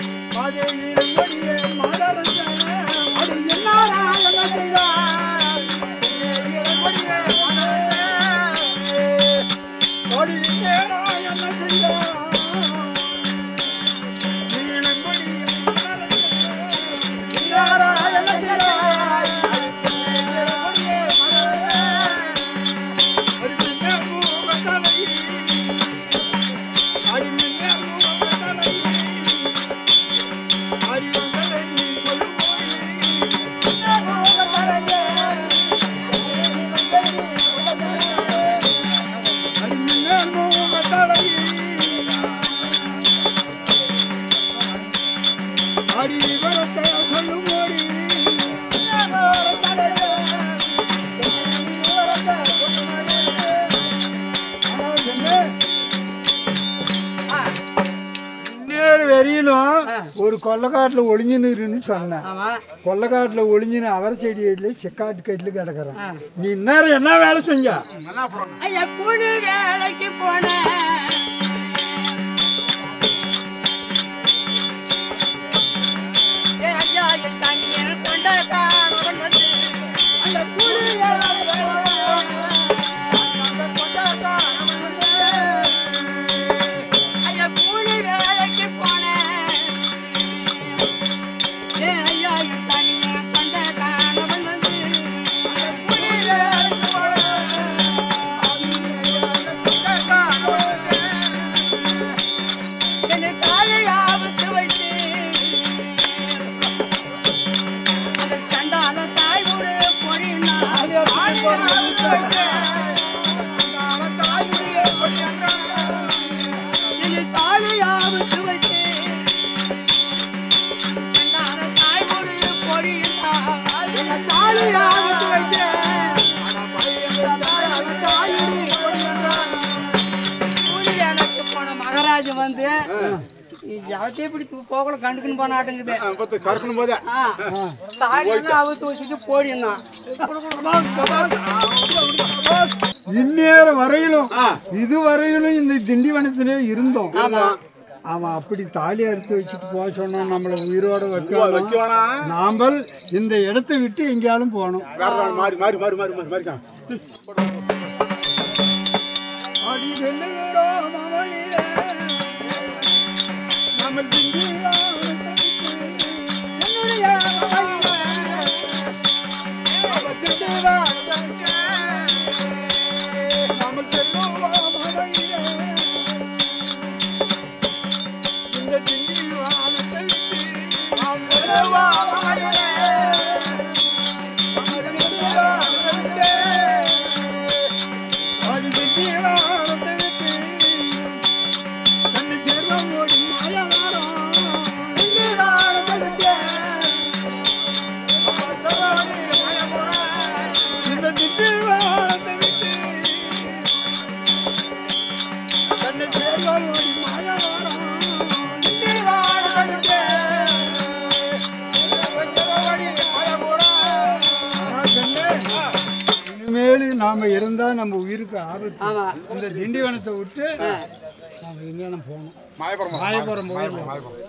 ஒரு கொள்ளக்காட்டுல ஒளிஞ்சுன்னு சொன்னேன். கொள்ளக்காட்டுல ஒளிஞ்சுன்னு அவரை செடியில சிக்காட்டு கட்டில கிடக்குறேன். நீ நேரம் என்ன வேலை செஞ்ச? கூலி வேலைக்கு போன யார்கிட்டயே இப்படி போகல கண்டுக்குன்னு போன ஆட்டுங்குது சறுக்கணும் போதே அவுத்து வச்சுட்டு போடினா இந்நேரம் வரையிலும் இதுவரையிலும் இந்த திண்டிவனத்திலே இருந்தோம். அவன் அப்படி தாலி அறுத்து வச்சுட்டு போக சொன்னான். நம்மளை உயிரோட வைக்க நாமல் இந்த இடத்தை விட்டு எங்கேயாலும் போகணும். நாம இருந்தா நம்ம உயிருக்கு ஆபத்து. இந்த திண்டிவனத்தை விட்டு நாம எங்க போகணும்? மாயபுரம் போயிடலாம்.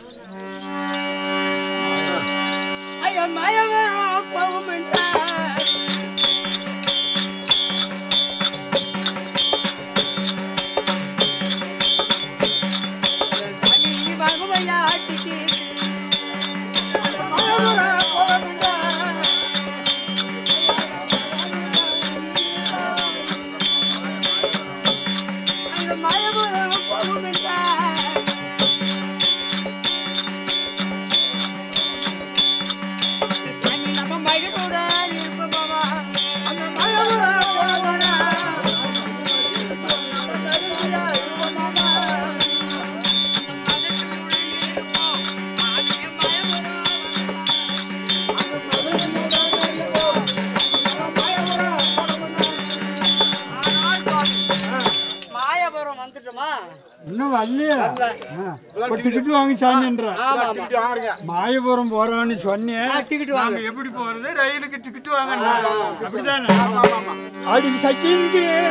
மாயபுரம் போறான்னு சொன்னேன். எப்படி போறது? ரயிலுக்கு டிக்கெட் வாங்க. அப்படிதானே? அடி சச்சின்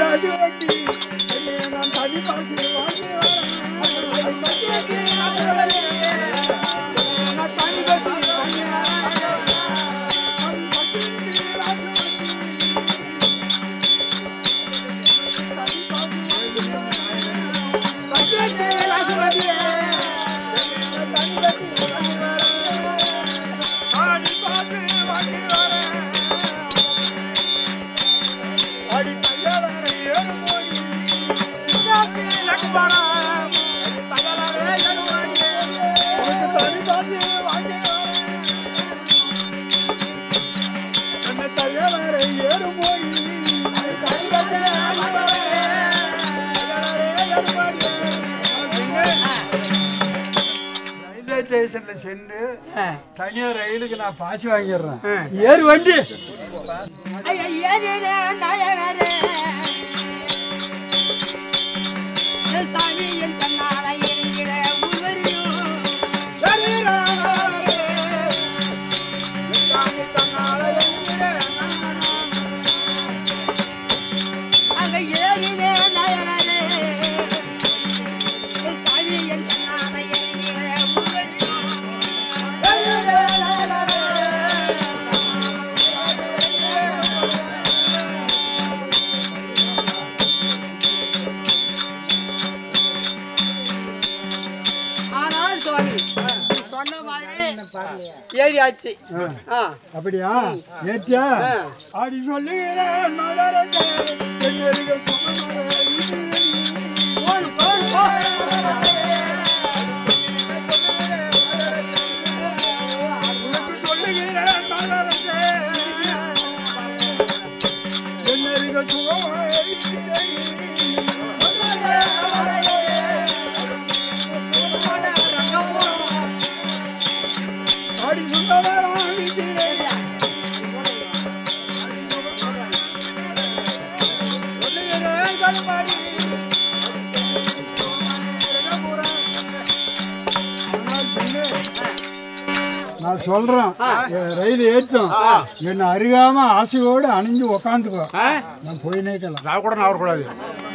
ஸ்டேஷன்ல சென்று தனியார் ரயிலுக்கு நான் பாசி வாங்கிடுறேன். ஏறு வண்டி. ஏறியாச்சு. அப்படியா? ஏற்றியா? அப்படி சொல்லுகிறேன். சொல்றேன் ரயில் ஏற்றம் என்ன அருகாம ஆசையோடு அணிஞ்சு உக்காந்துக்கோ நான் போய் நேக்கலாம் நான் கூட நான் வரக்கூடாது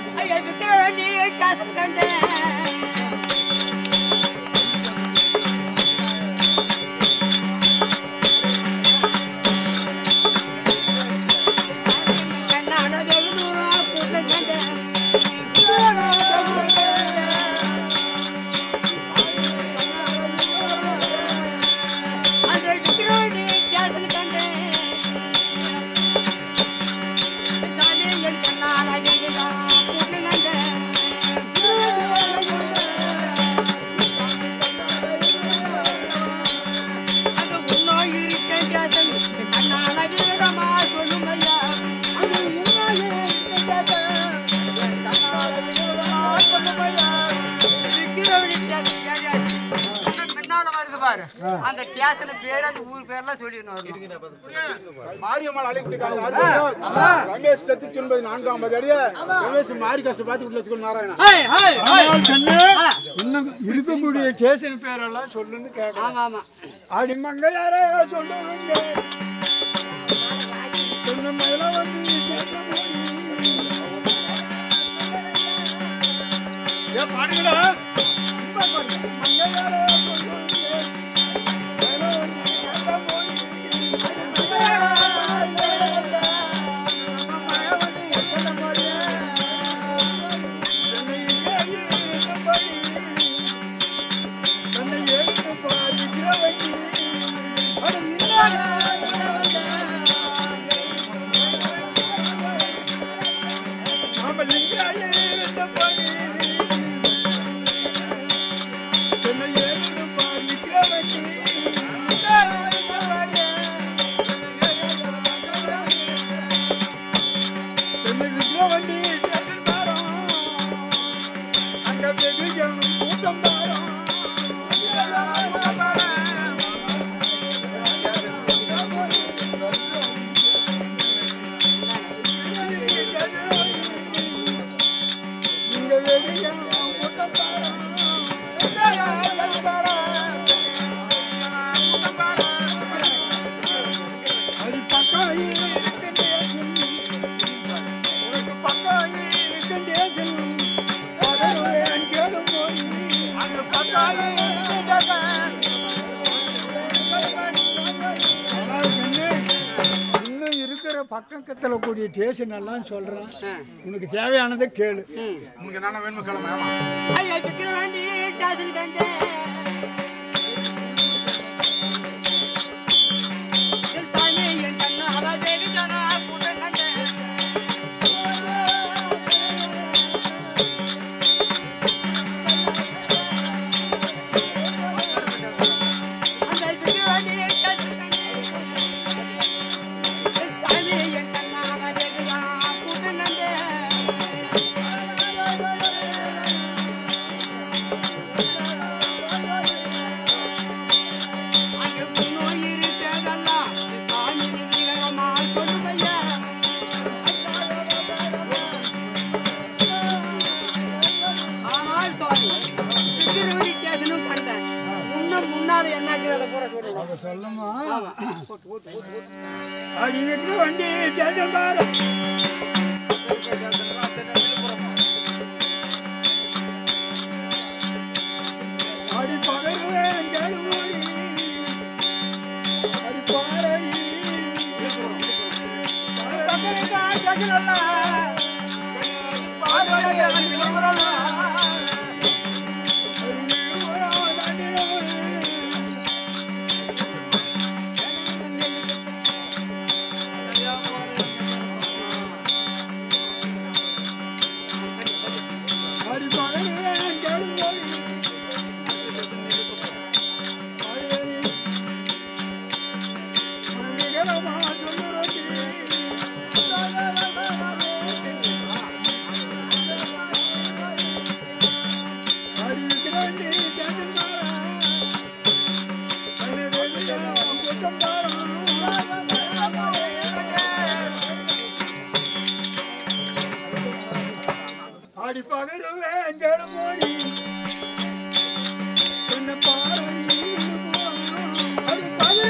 அந்த கேசன பேர் அந்த ஊர் பேர்லாம் சொல்லிடணும். மாரியம்மாள் அழைக்கிட்டு ரமேஷ் சத்திச்சு 4ஆம் அடியே ரமேஷ் மாரி கஷ்ட பார்த்து உள்ள வச்சுக்கணும் நாராயணா இன்னும் இருக்கக்கூடிய ஸ்டேஷன் பேரெல்லாம் சொல்லுன்னு கேட்கலாம். ஆமா அடிமங்க யாரே சொல்லுங்க சொன்ன மேல வந்து பாடுங்களா பக்கத்துல கூடிய ஸ்டேஷன் எல்லாம் சொல்றேன் உனக்கு தேவையானதை கேளு. உங்களுக்கு என்ன வேணுமோ கிளம்ப. சொல்லுமா அடிவிட்டு வண்டி ஸ்டேஷன் பாரு அடி பகருவேன் கழுவோடி அடி பாரடி அடி பகருவேன் கழுவோடி என்ன பாரு அடி பகரு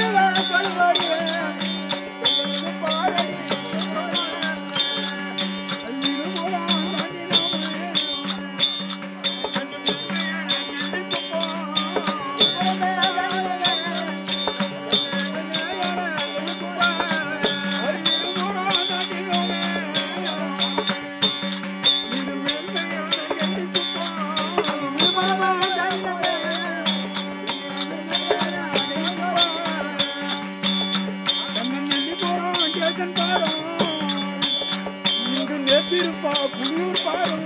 புலியூர் பாடும்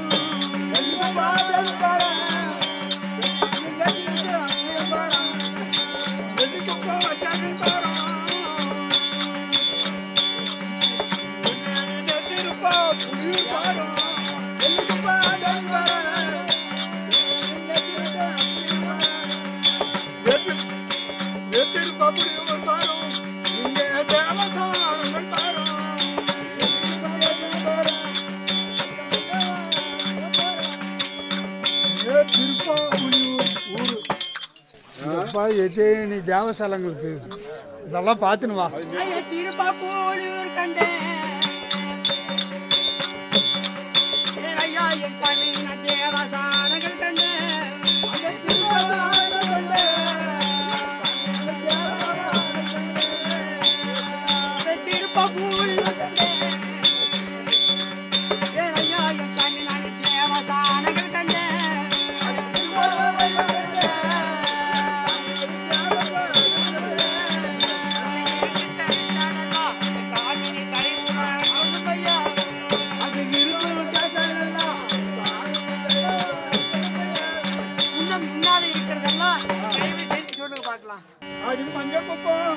எஜேனி தேவசாலங்களுக்கு இதெல்லாம் பார்த்துன்னு வா. திருப்பாக்கூர் கண்டேன் ஐயா என் கண்ணின் தேவசானங்கள் கண்டேன் திருப்பாக்கூர் ஐயா என் கண்ணின் தேவசானங்கள் கண்டேன் அடி மஞ்ச குப்பம்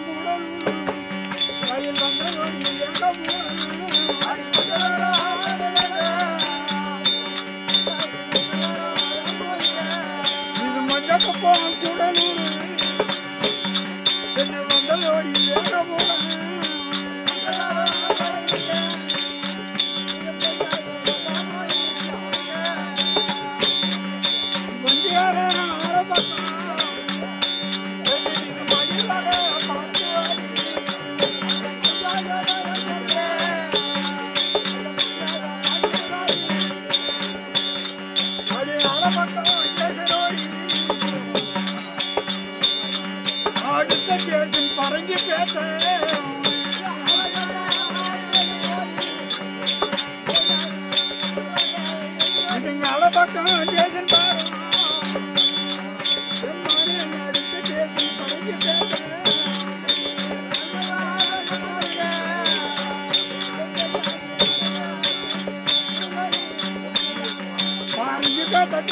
இது மஞ்ச குப்பம் கூடலூர் என்ன வந்தலோடி பரங்கி பேச இதுங்க அளபக்கம் ஜேசன் பாரு அடுத்த ஜேசன் பரங்கி பேச பரங்கி பேச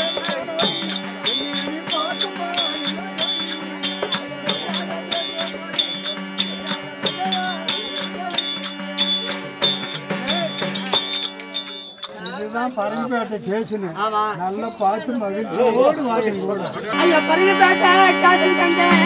பரங்கிப்பேட்டை ஸ்டேஷனு நல்லா பார்த்து மகிழ்ச்சியோடு வாங்க கூட. ஐயா பரங்கிப்பேட்டை ஸ்டேஷன் கண்டேன்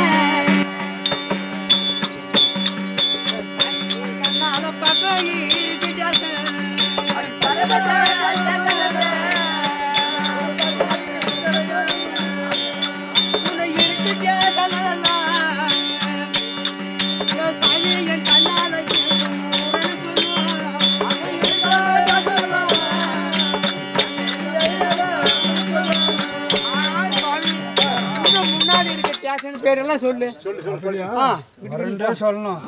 பேரெல்லாம் சொல்லு சொல்லணும்.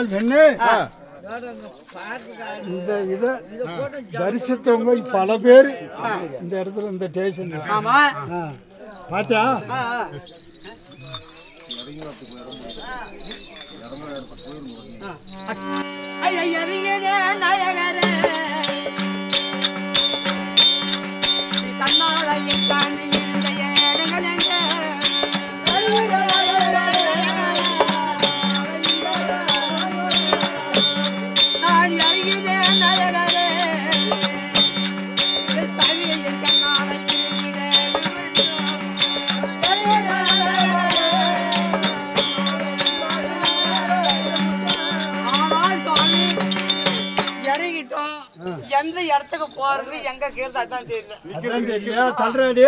ஆனால் பெண்ணே இந்த இதை தரிசித்தவங்க பல பேர் இந்த இடத்துல இந்த ஸ்டேஷன் ஆமா பாத்தியா எந்த இடத்துக்கு போறது எங்க கேறது அதான் தெரியல தள்ளுறடி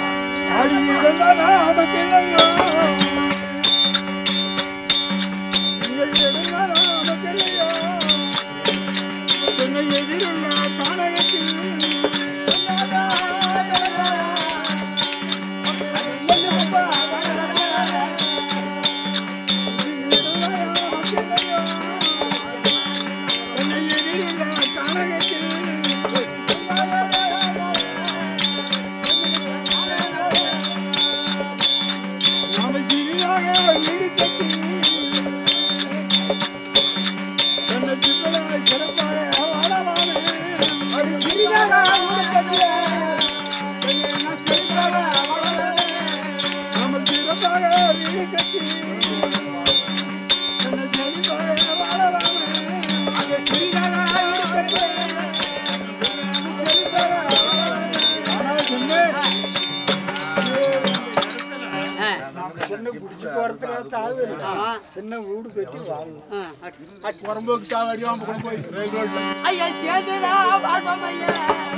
சின்ன வீடு கட்டி வாழலாம் புறம்போக்கு தாவடியும் போய் ஐயா சேதுடா பாதமையா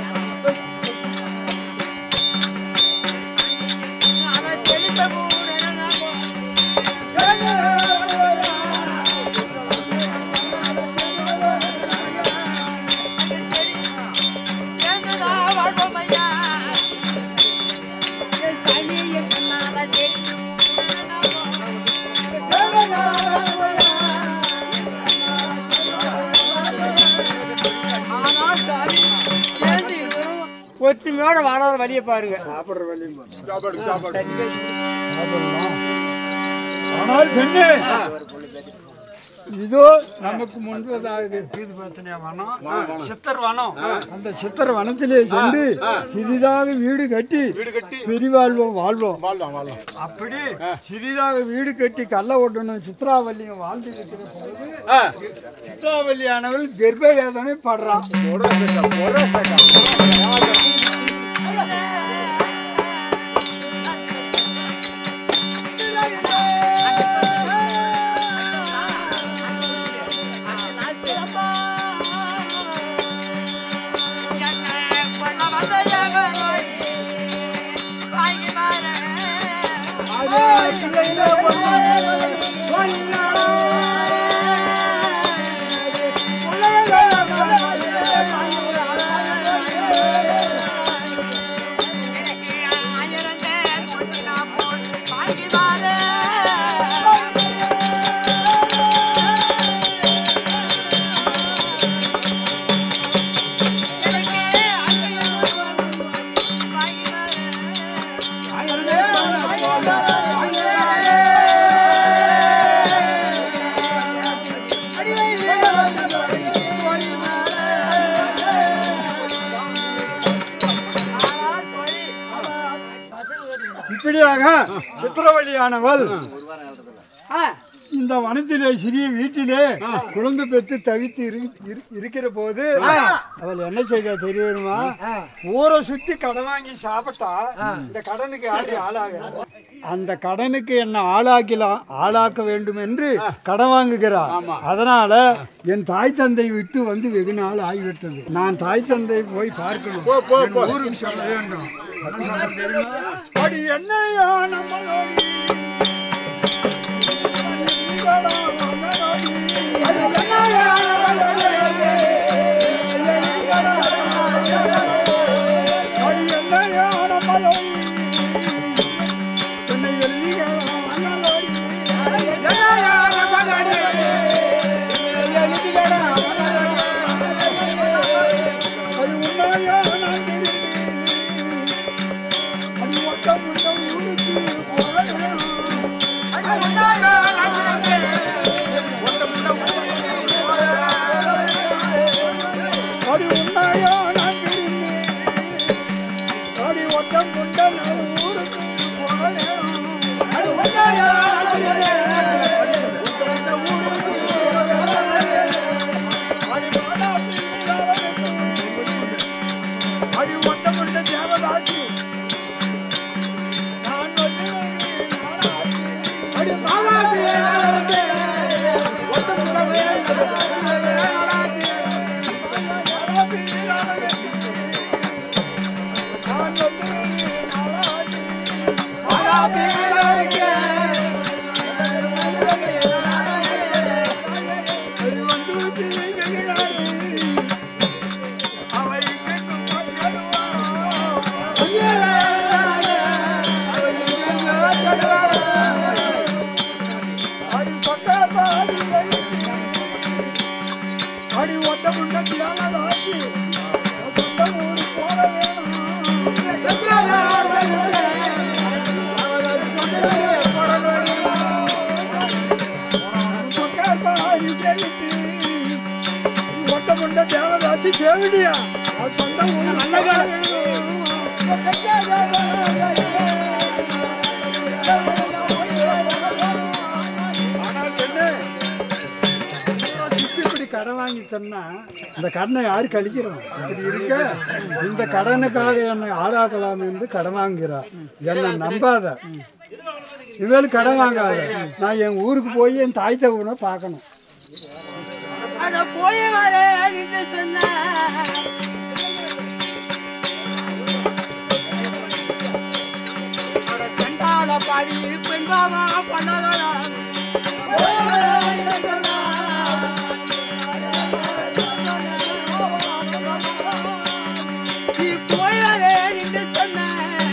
அத செலித்த பூரணனா சேதுடா பாதமையா ஏ சாமியே கண்ணால செலித்த ஒற்றுமையோட வாழற வழியை பாருங்க சாப்பிடுற வழியும் ஆனால் பெண்ணே இதோ நமக்கு முன்பதாக தீது பிரச்சனையா வனம் சித்தர் வனம் அந்த சித்தர் வனத்திலே சென்று சிறிதாக வீடு கட்டி பெரிவாழ்வோம் வாழ்வோம் அப்படி சிறிதாக வீடு கட்டி கள்ள ஓட்டணும் சித்ராவல்லியும் வாழ்ந்து இருக்கிற பொழுது சித்ராவல்லியானவள் கர்ப்ப வேதனை படுறான் இப்படியாக சித்திரவழியானவள் இந்த வனத்திலே சிறிய வீட்டிலே குழந்தை பெற்று தவித்து இருக்கிற போது அவள் என்ன செய்ய தெரியுமா ஊரை சுத்தி கடன் வாங்கி சாப்பிட்டா இந்த கடனுக்கு யாரு ஆளாக அந்த கடனுக்கு என்ன ஆளாக்க வேண்டும் என்று கடன் வாங்குகிறார். அதனால என் தாய் தந்தை விட்டு வந்து வெகு நாள் ஆகிவிட்டது. நான் தாய் தந்தை போய் பார்க்கணும், ஊருக்கு சொல்ல வேண்டும். என்னையா நம்மளோட தேவடியா சொந்தம் இப்படி கடன் வாங்கி தன்னா இந்த கடனை யாரு கழிக்கிறோம் இப்படி இருக்க இந்த கடனுக்காக என்னை ஆளாக்கலாம் என்று கடன் வாங்குகிறா என்னை நம்பாத இவளுக்கு கடன் வாங்காத நான் என் ஊருக்கு போய் என் தாய் தகவனை பார்க்கணும் போய் வர சொன்ன பாடி பெண்பாவா பண்ணாதா போய் வர சொன்ன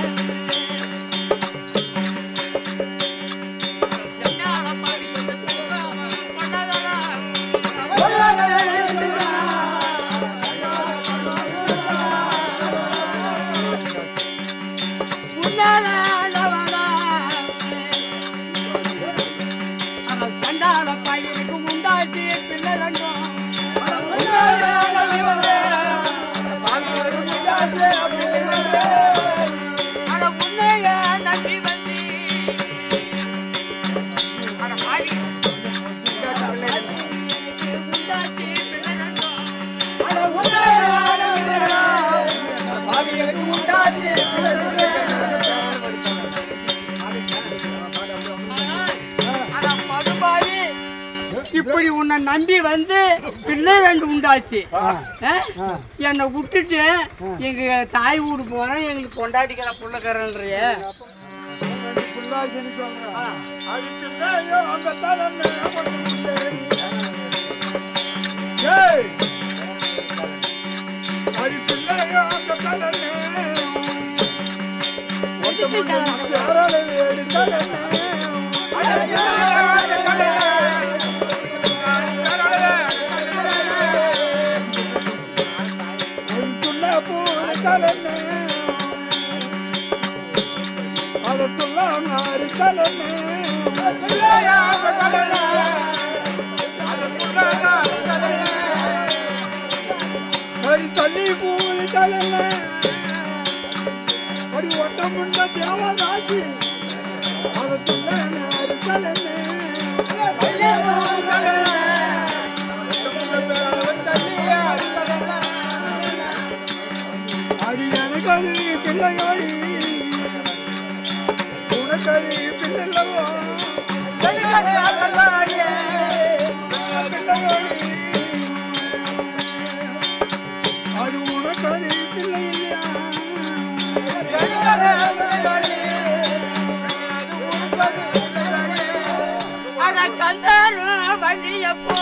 இப்படி உன்னை நம்பி வந்து பிள்ளை ரெண்டு உண்டாச்சு என்னை விட்டுட்டு எங்க தாய் வீடு போறேன் எங்களுக்கு கொண்டாடிக்கிற புள்ளக்கறன்றிய தண்ணி பூமி தலை ஒரு ஒட்டமுண்ட தேவதாசி அடி எனக்கது பிள்ளையோடி உனக்கது பிள்ளைவோ அது உனக்கது பிள்ளை இல்லையா அத கந்தாரு வண்டியப்போ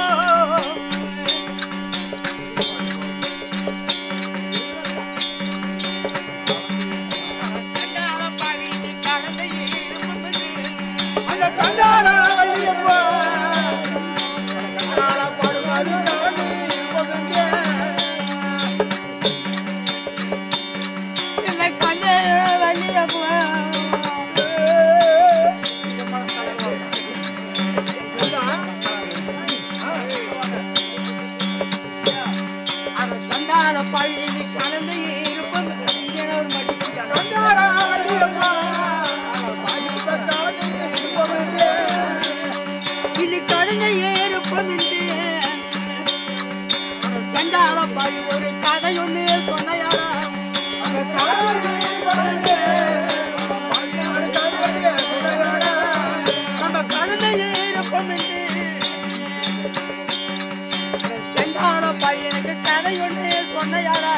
ஒரு கதை ஒண்ணு சொன்னையாரா நம்ம கலந்த இருப்போம் என்று செங்கால பையனுக்கு கதை ஒன்று சொன்னையாரா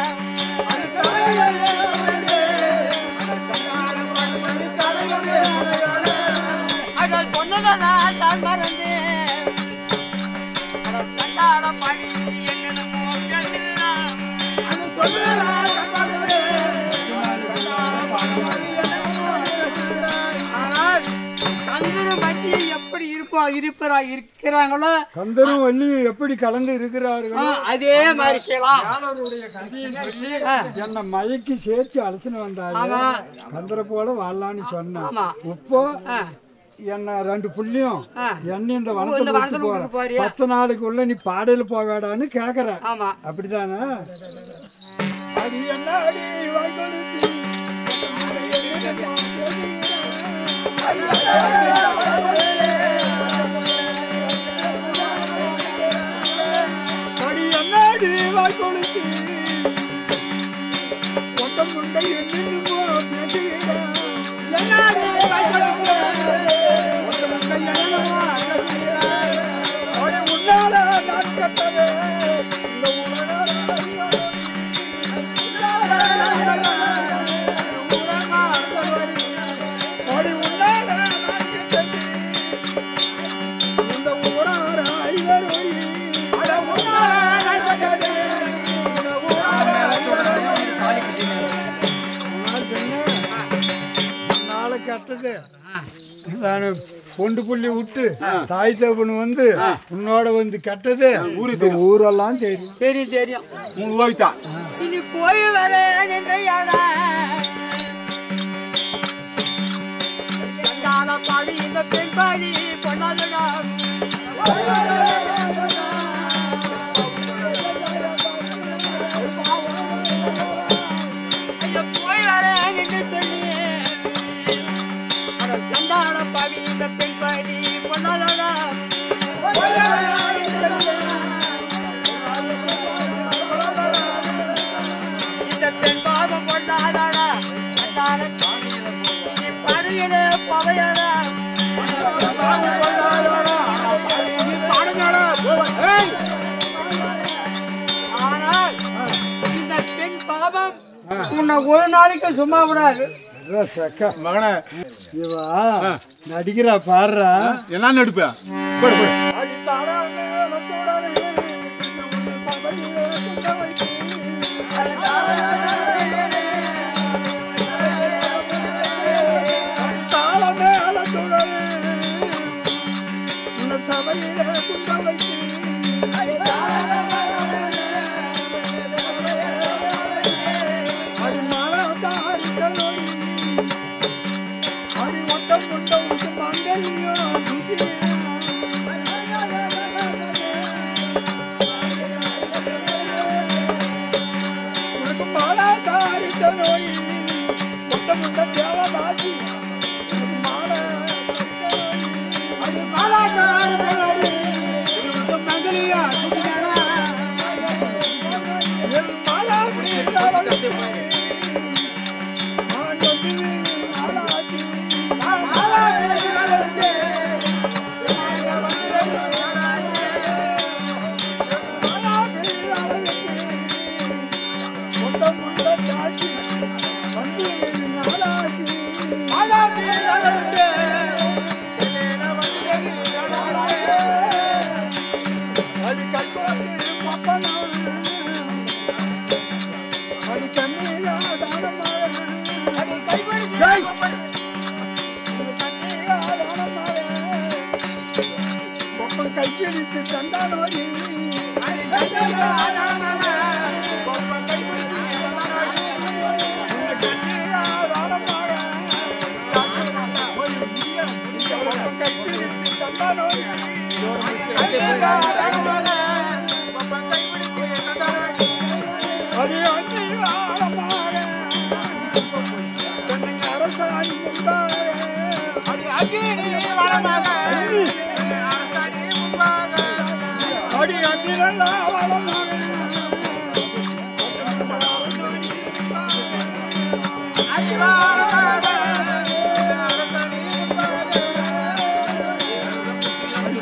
அதை சொன்னதா தான் மறந்து சண்டால பணி என்னென்னமோ பேசுகிறான் ஆனால் கந்தரும் வள்ளி எப்படி இருக்கிறாங்களோ கந்தரும் வள்ளி எப்படி கலந்து இருக்கிறார்களோ அதே மாதிரி செய்யலாம். என்ன மயக்கி சேர்த்து அலசன வந்தாங்க கந்தரை போல வாழலான்னு சொன்னேன். இப்போ என்ன 2 புள்ளியும் என்ன இந்த வனத்துல போற 10 நாளுக்குள்ள நீ பாடையில போவேடான்னு கேக்குற. அப்படிதானே? அது என்ன பொண்டு புள்ளி விட்டு தாய் தகப்பன் வந்து உன்னோட வந்து கட்டது ஊரெல்லாம் தெரியும் தெரியும். இனி போய் வர பாடி இந்த பெண் பாடி கொண்டாடுறா போய் வர என்று சொல்லி சண்டான பாவி இந்த பெண் பாடி கொண்டாடா இந்த பெண் பாவம் கொண்டாடா பருகில பவையடா ஆனால் இந்த பெண் பாவம் உன்னை ஒரு நாளைக்கு சும்மா விடாது. மகனே இவா நடிக்கிறா பாடுறா என்ன நடிப்ப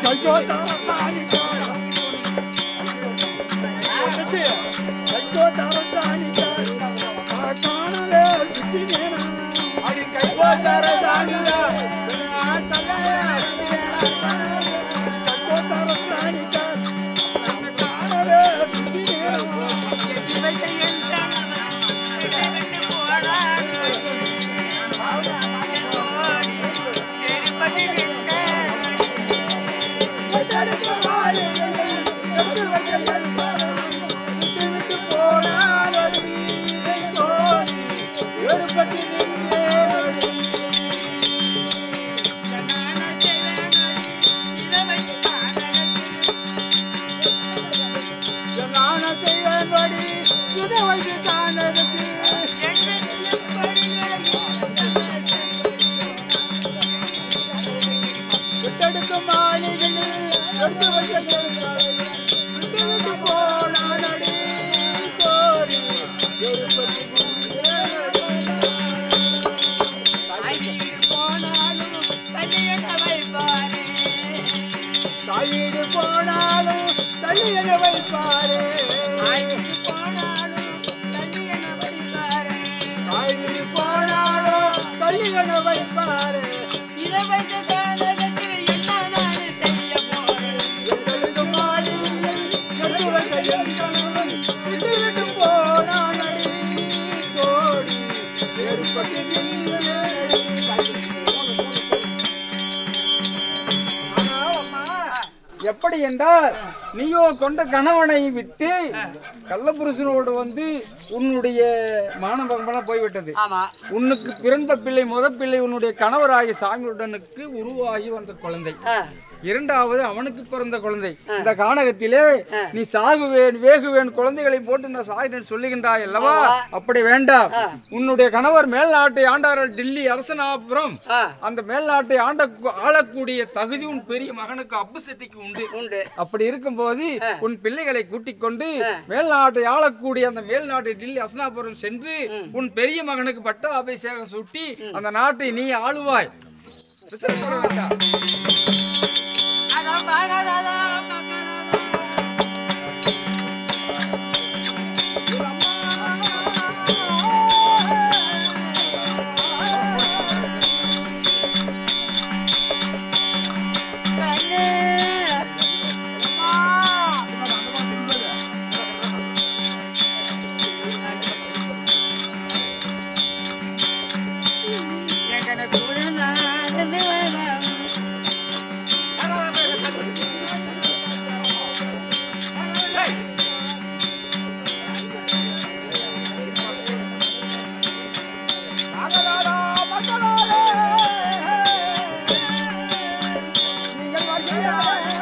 எப்படி என்றால் நீயோ கொண்ட கணவனை விட்டு கள்ளபுருஷனோடு வந்து உன்னுடைய மானபங்கமெல்லாம் போய்விட்டது. உன்னுக்கு பிறந்த பிள்ளை பிள்ளை உன்னுடைய கணவராகிய சாமியுடனுக்கு உருவாகி வந்த குழந்தை. இரண்டாவது அவனுக்கு பிறந்த குழந்தை. இந்த கானகத்திலே நீ சாகுவேன் வேகுவேன் குழந்தைகளை போட்டு நான் சாகிறேன் சொல்லுகின்றாய் அல்லவா? அப்படி வேண்டாம். உன்னுடைய கணவர் மேல்நாட்டை ஆண்டார்கள் டில்லி அரசனாபுரம். அந்த மேல்நாட்டை ஆளக்கூடிய தகுதி உன் பெரிய மகனுக்கு அப்பு செட்டிக்கு உண்டு. அப்படி இருக்கும் போது உன் பிள்ளைகளை கூட்டிக் கொண்டு மேல்நாட்டை ஆளக்கூடிய அந்த மேல்நாட்டை டில்லி அரசனாபுரம் சென்று உன் பெரிய மகனுக்கு பட்ட அபிஷேகம் சூட்டி அந்த நாட்டை நீ ஆளுவாய். Yeah.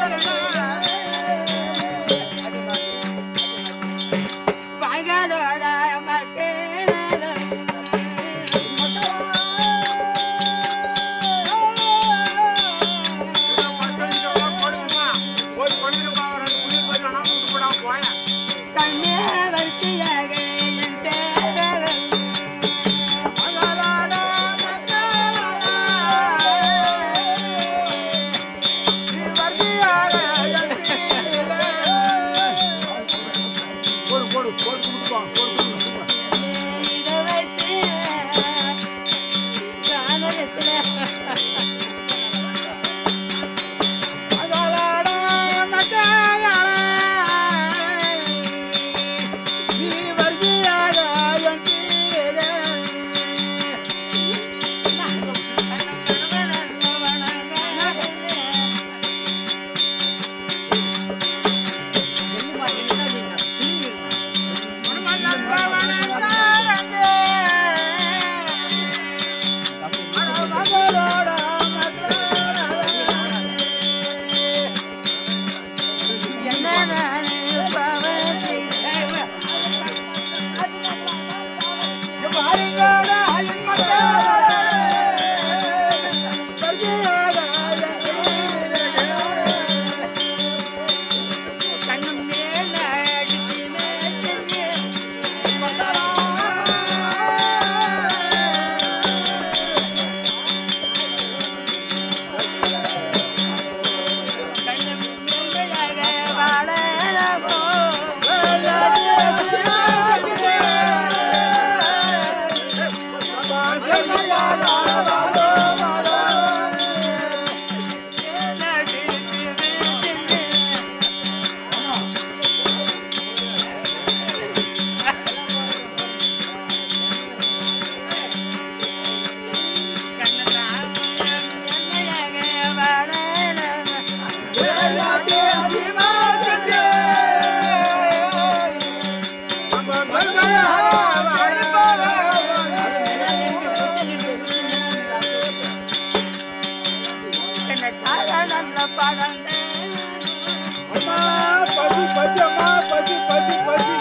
அம்மா பசி பசி அம்மா பசி பசி பசி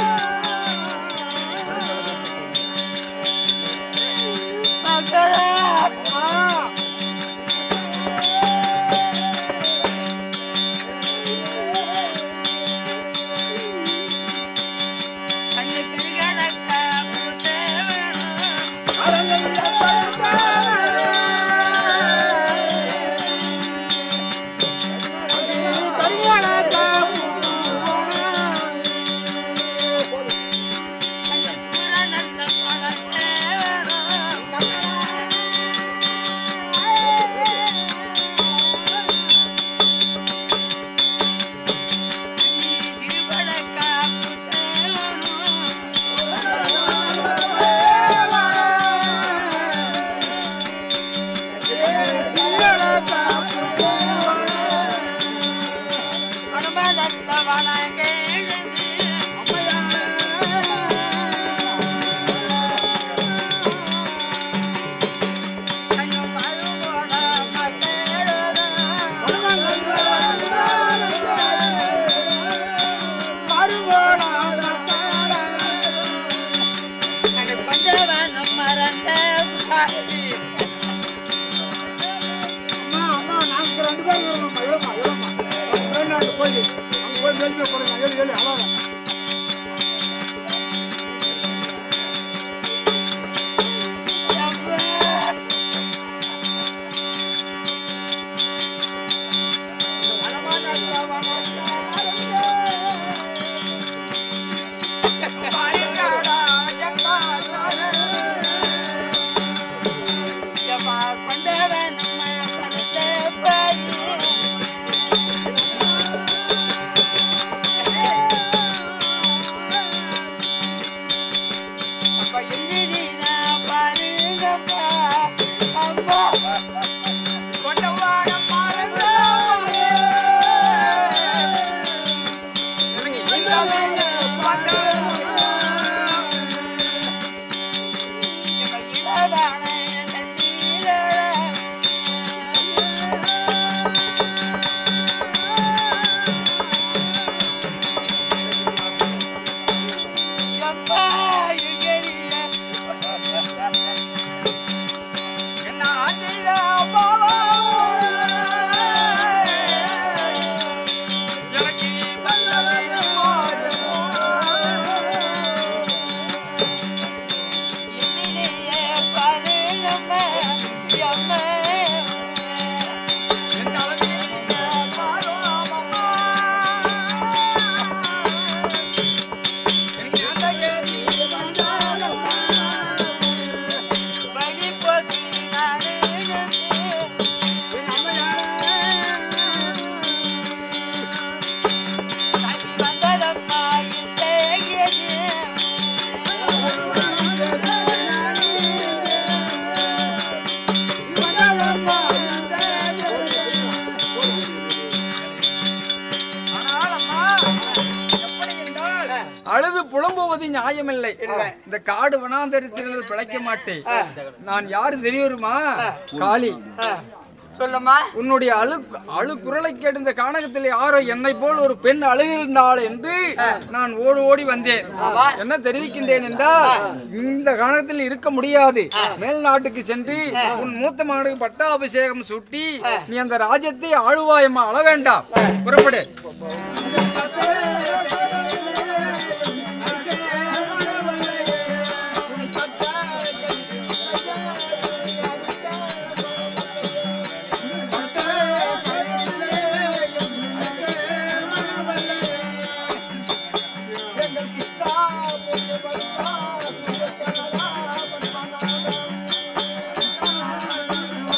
அழுது புலம்புவது நியாயமில்லை. இந்த காடு வனாந்தரத்தில் பிழைக்க மாட்டேன். நான் யாரு தெரியுமா? காளி. சொல்லம்மா. உன்னுடைய அழு குரலை கேட்டு இந்த கானகத்தில் யாரோ என்னை போல் ஒரு பெண் அழுகின்றாள் என்று நான் ஓடி ஓடி வந்தேன். என்ன தெரிவிக்கின்றேன் என்றால், இந்த கானகத்தில் இருக்க முடியாது. மேல் நாட்டுக்கு சென்று உன் மூத்த மகனுக்கு பட்டாபிஷேகம் சுட்டி நீ அந்த ராஜ்யத்தை ஆளுவாயம்மா. அழ வேண்டாம், புறப்படு.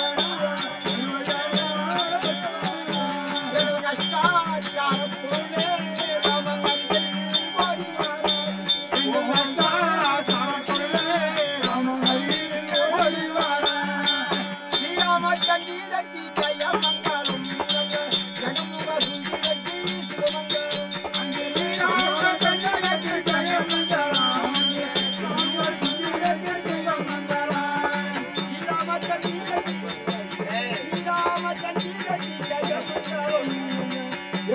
Stop!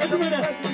கட்டுமேடு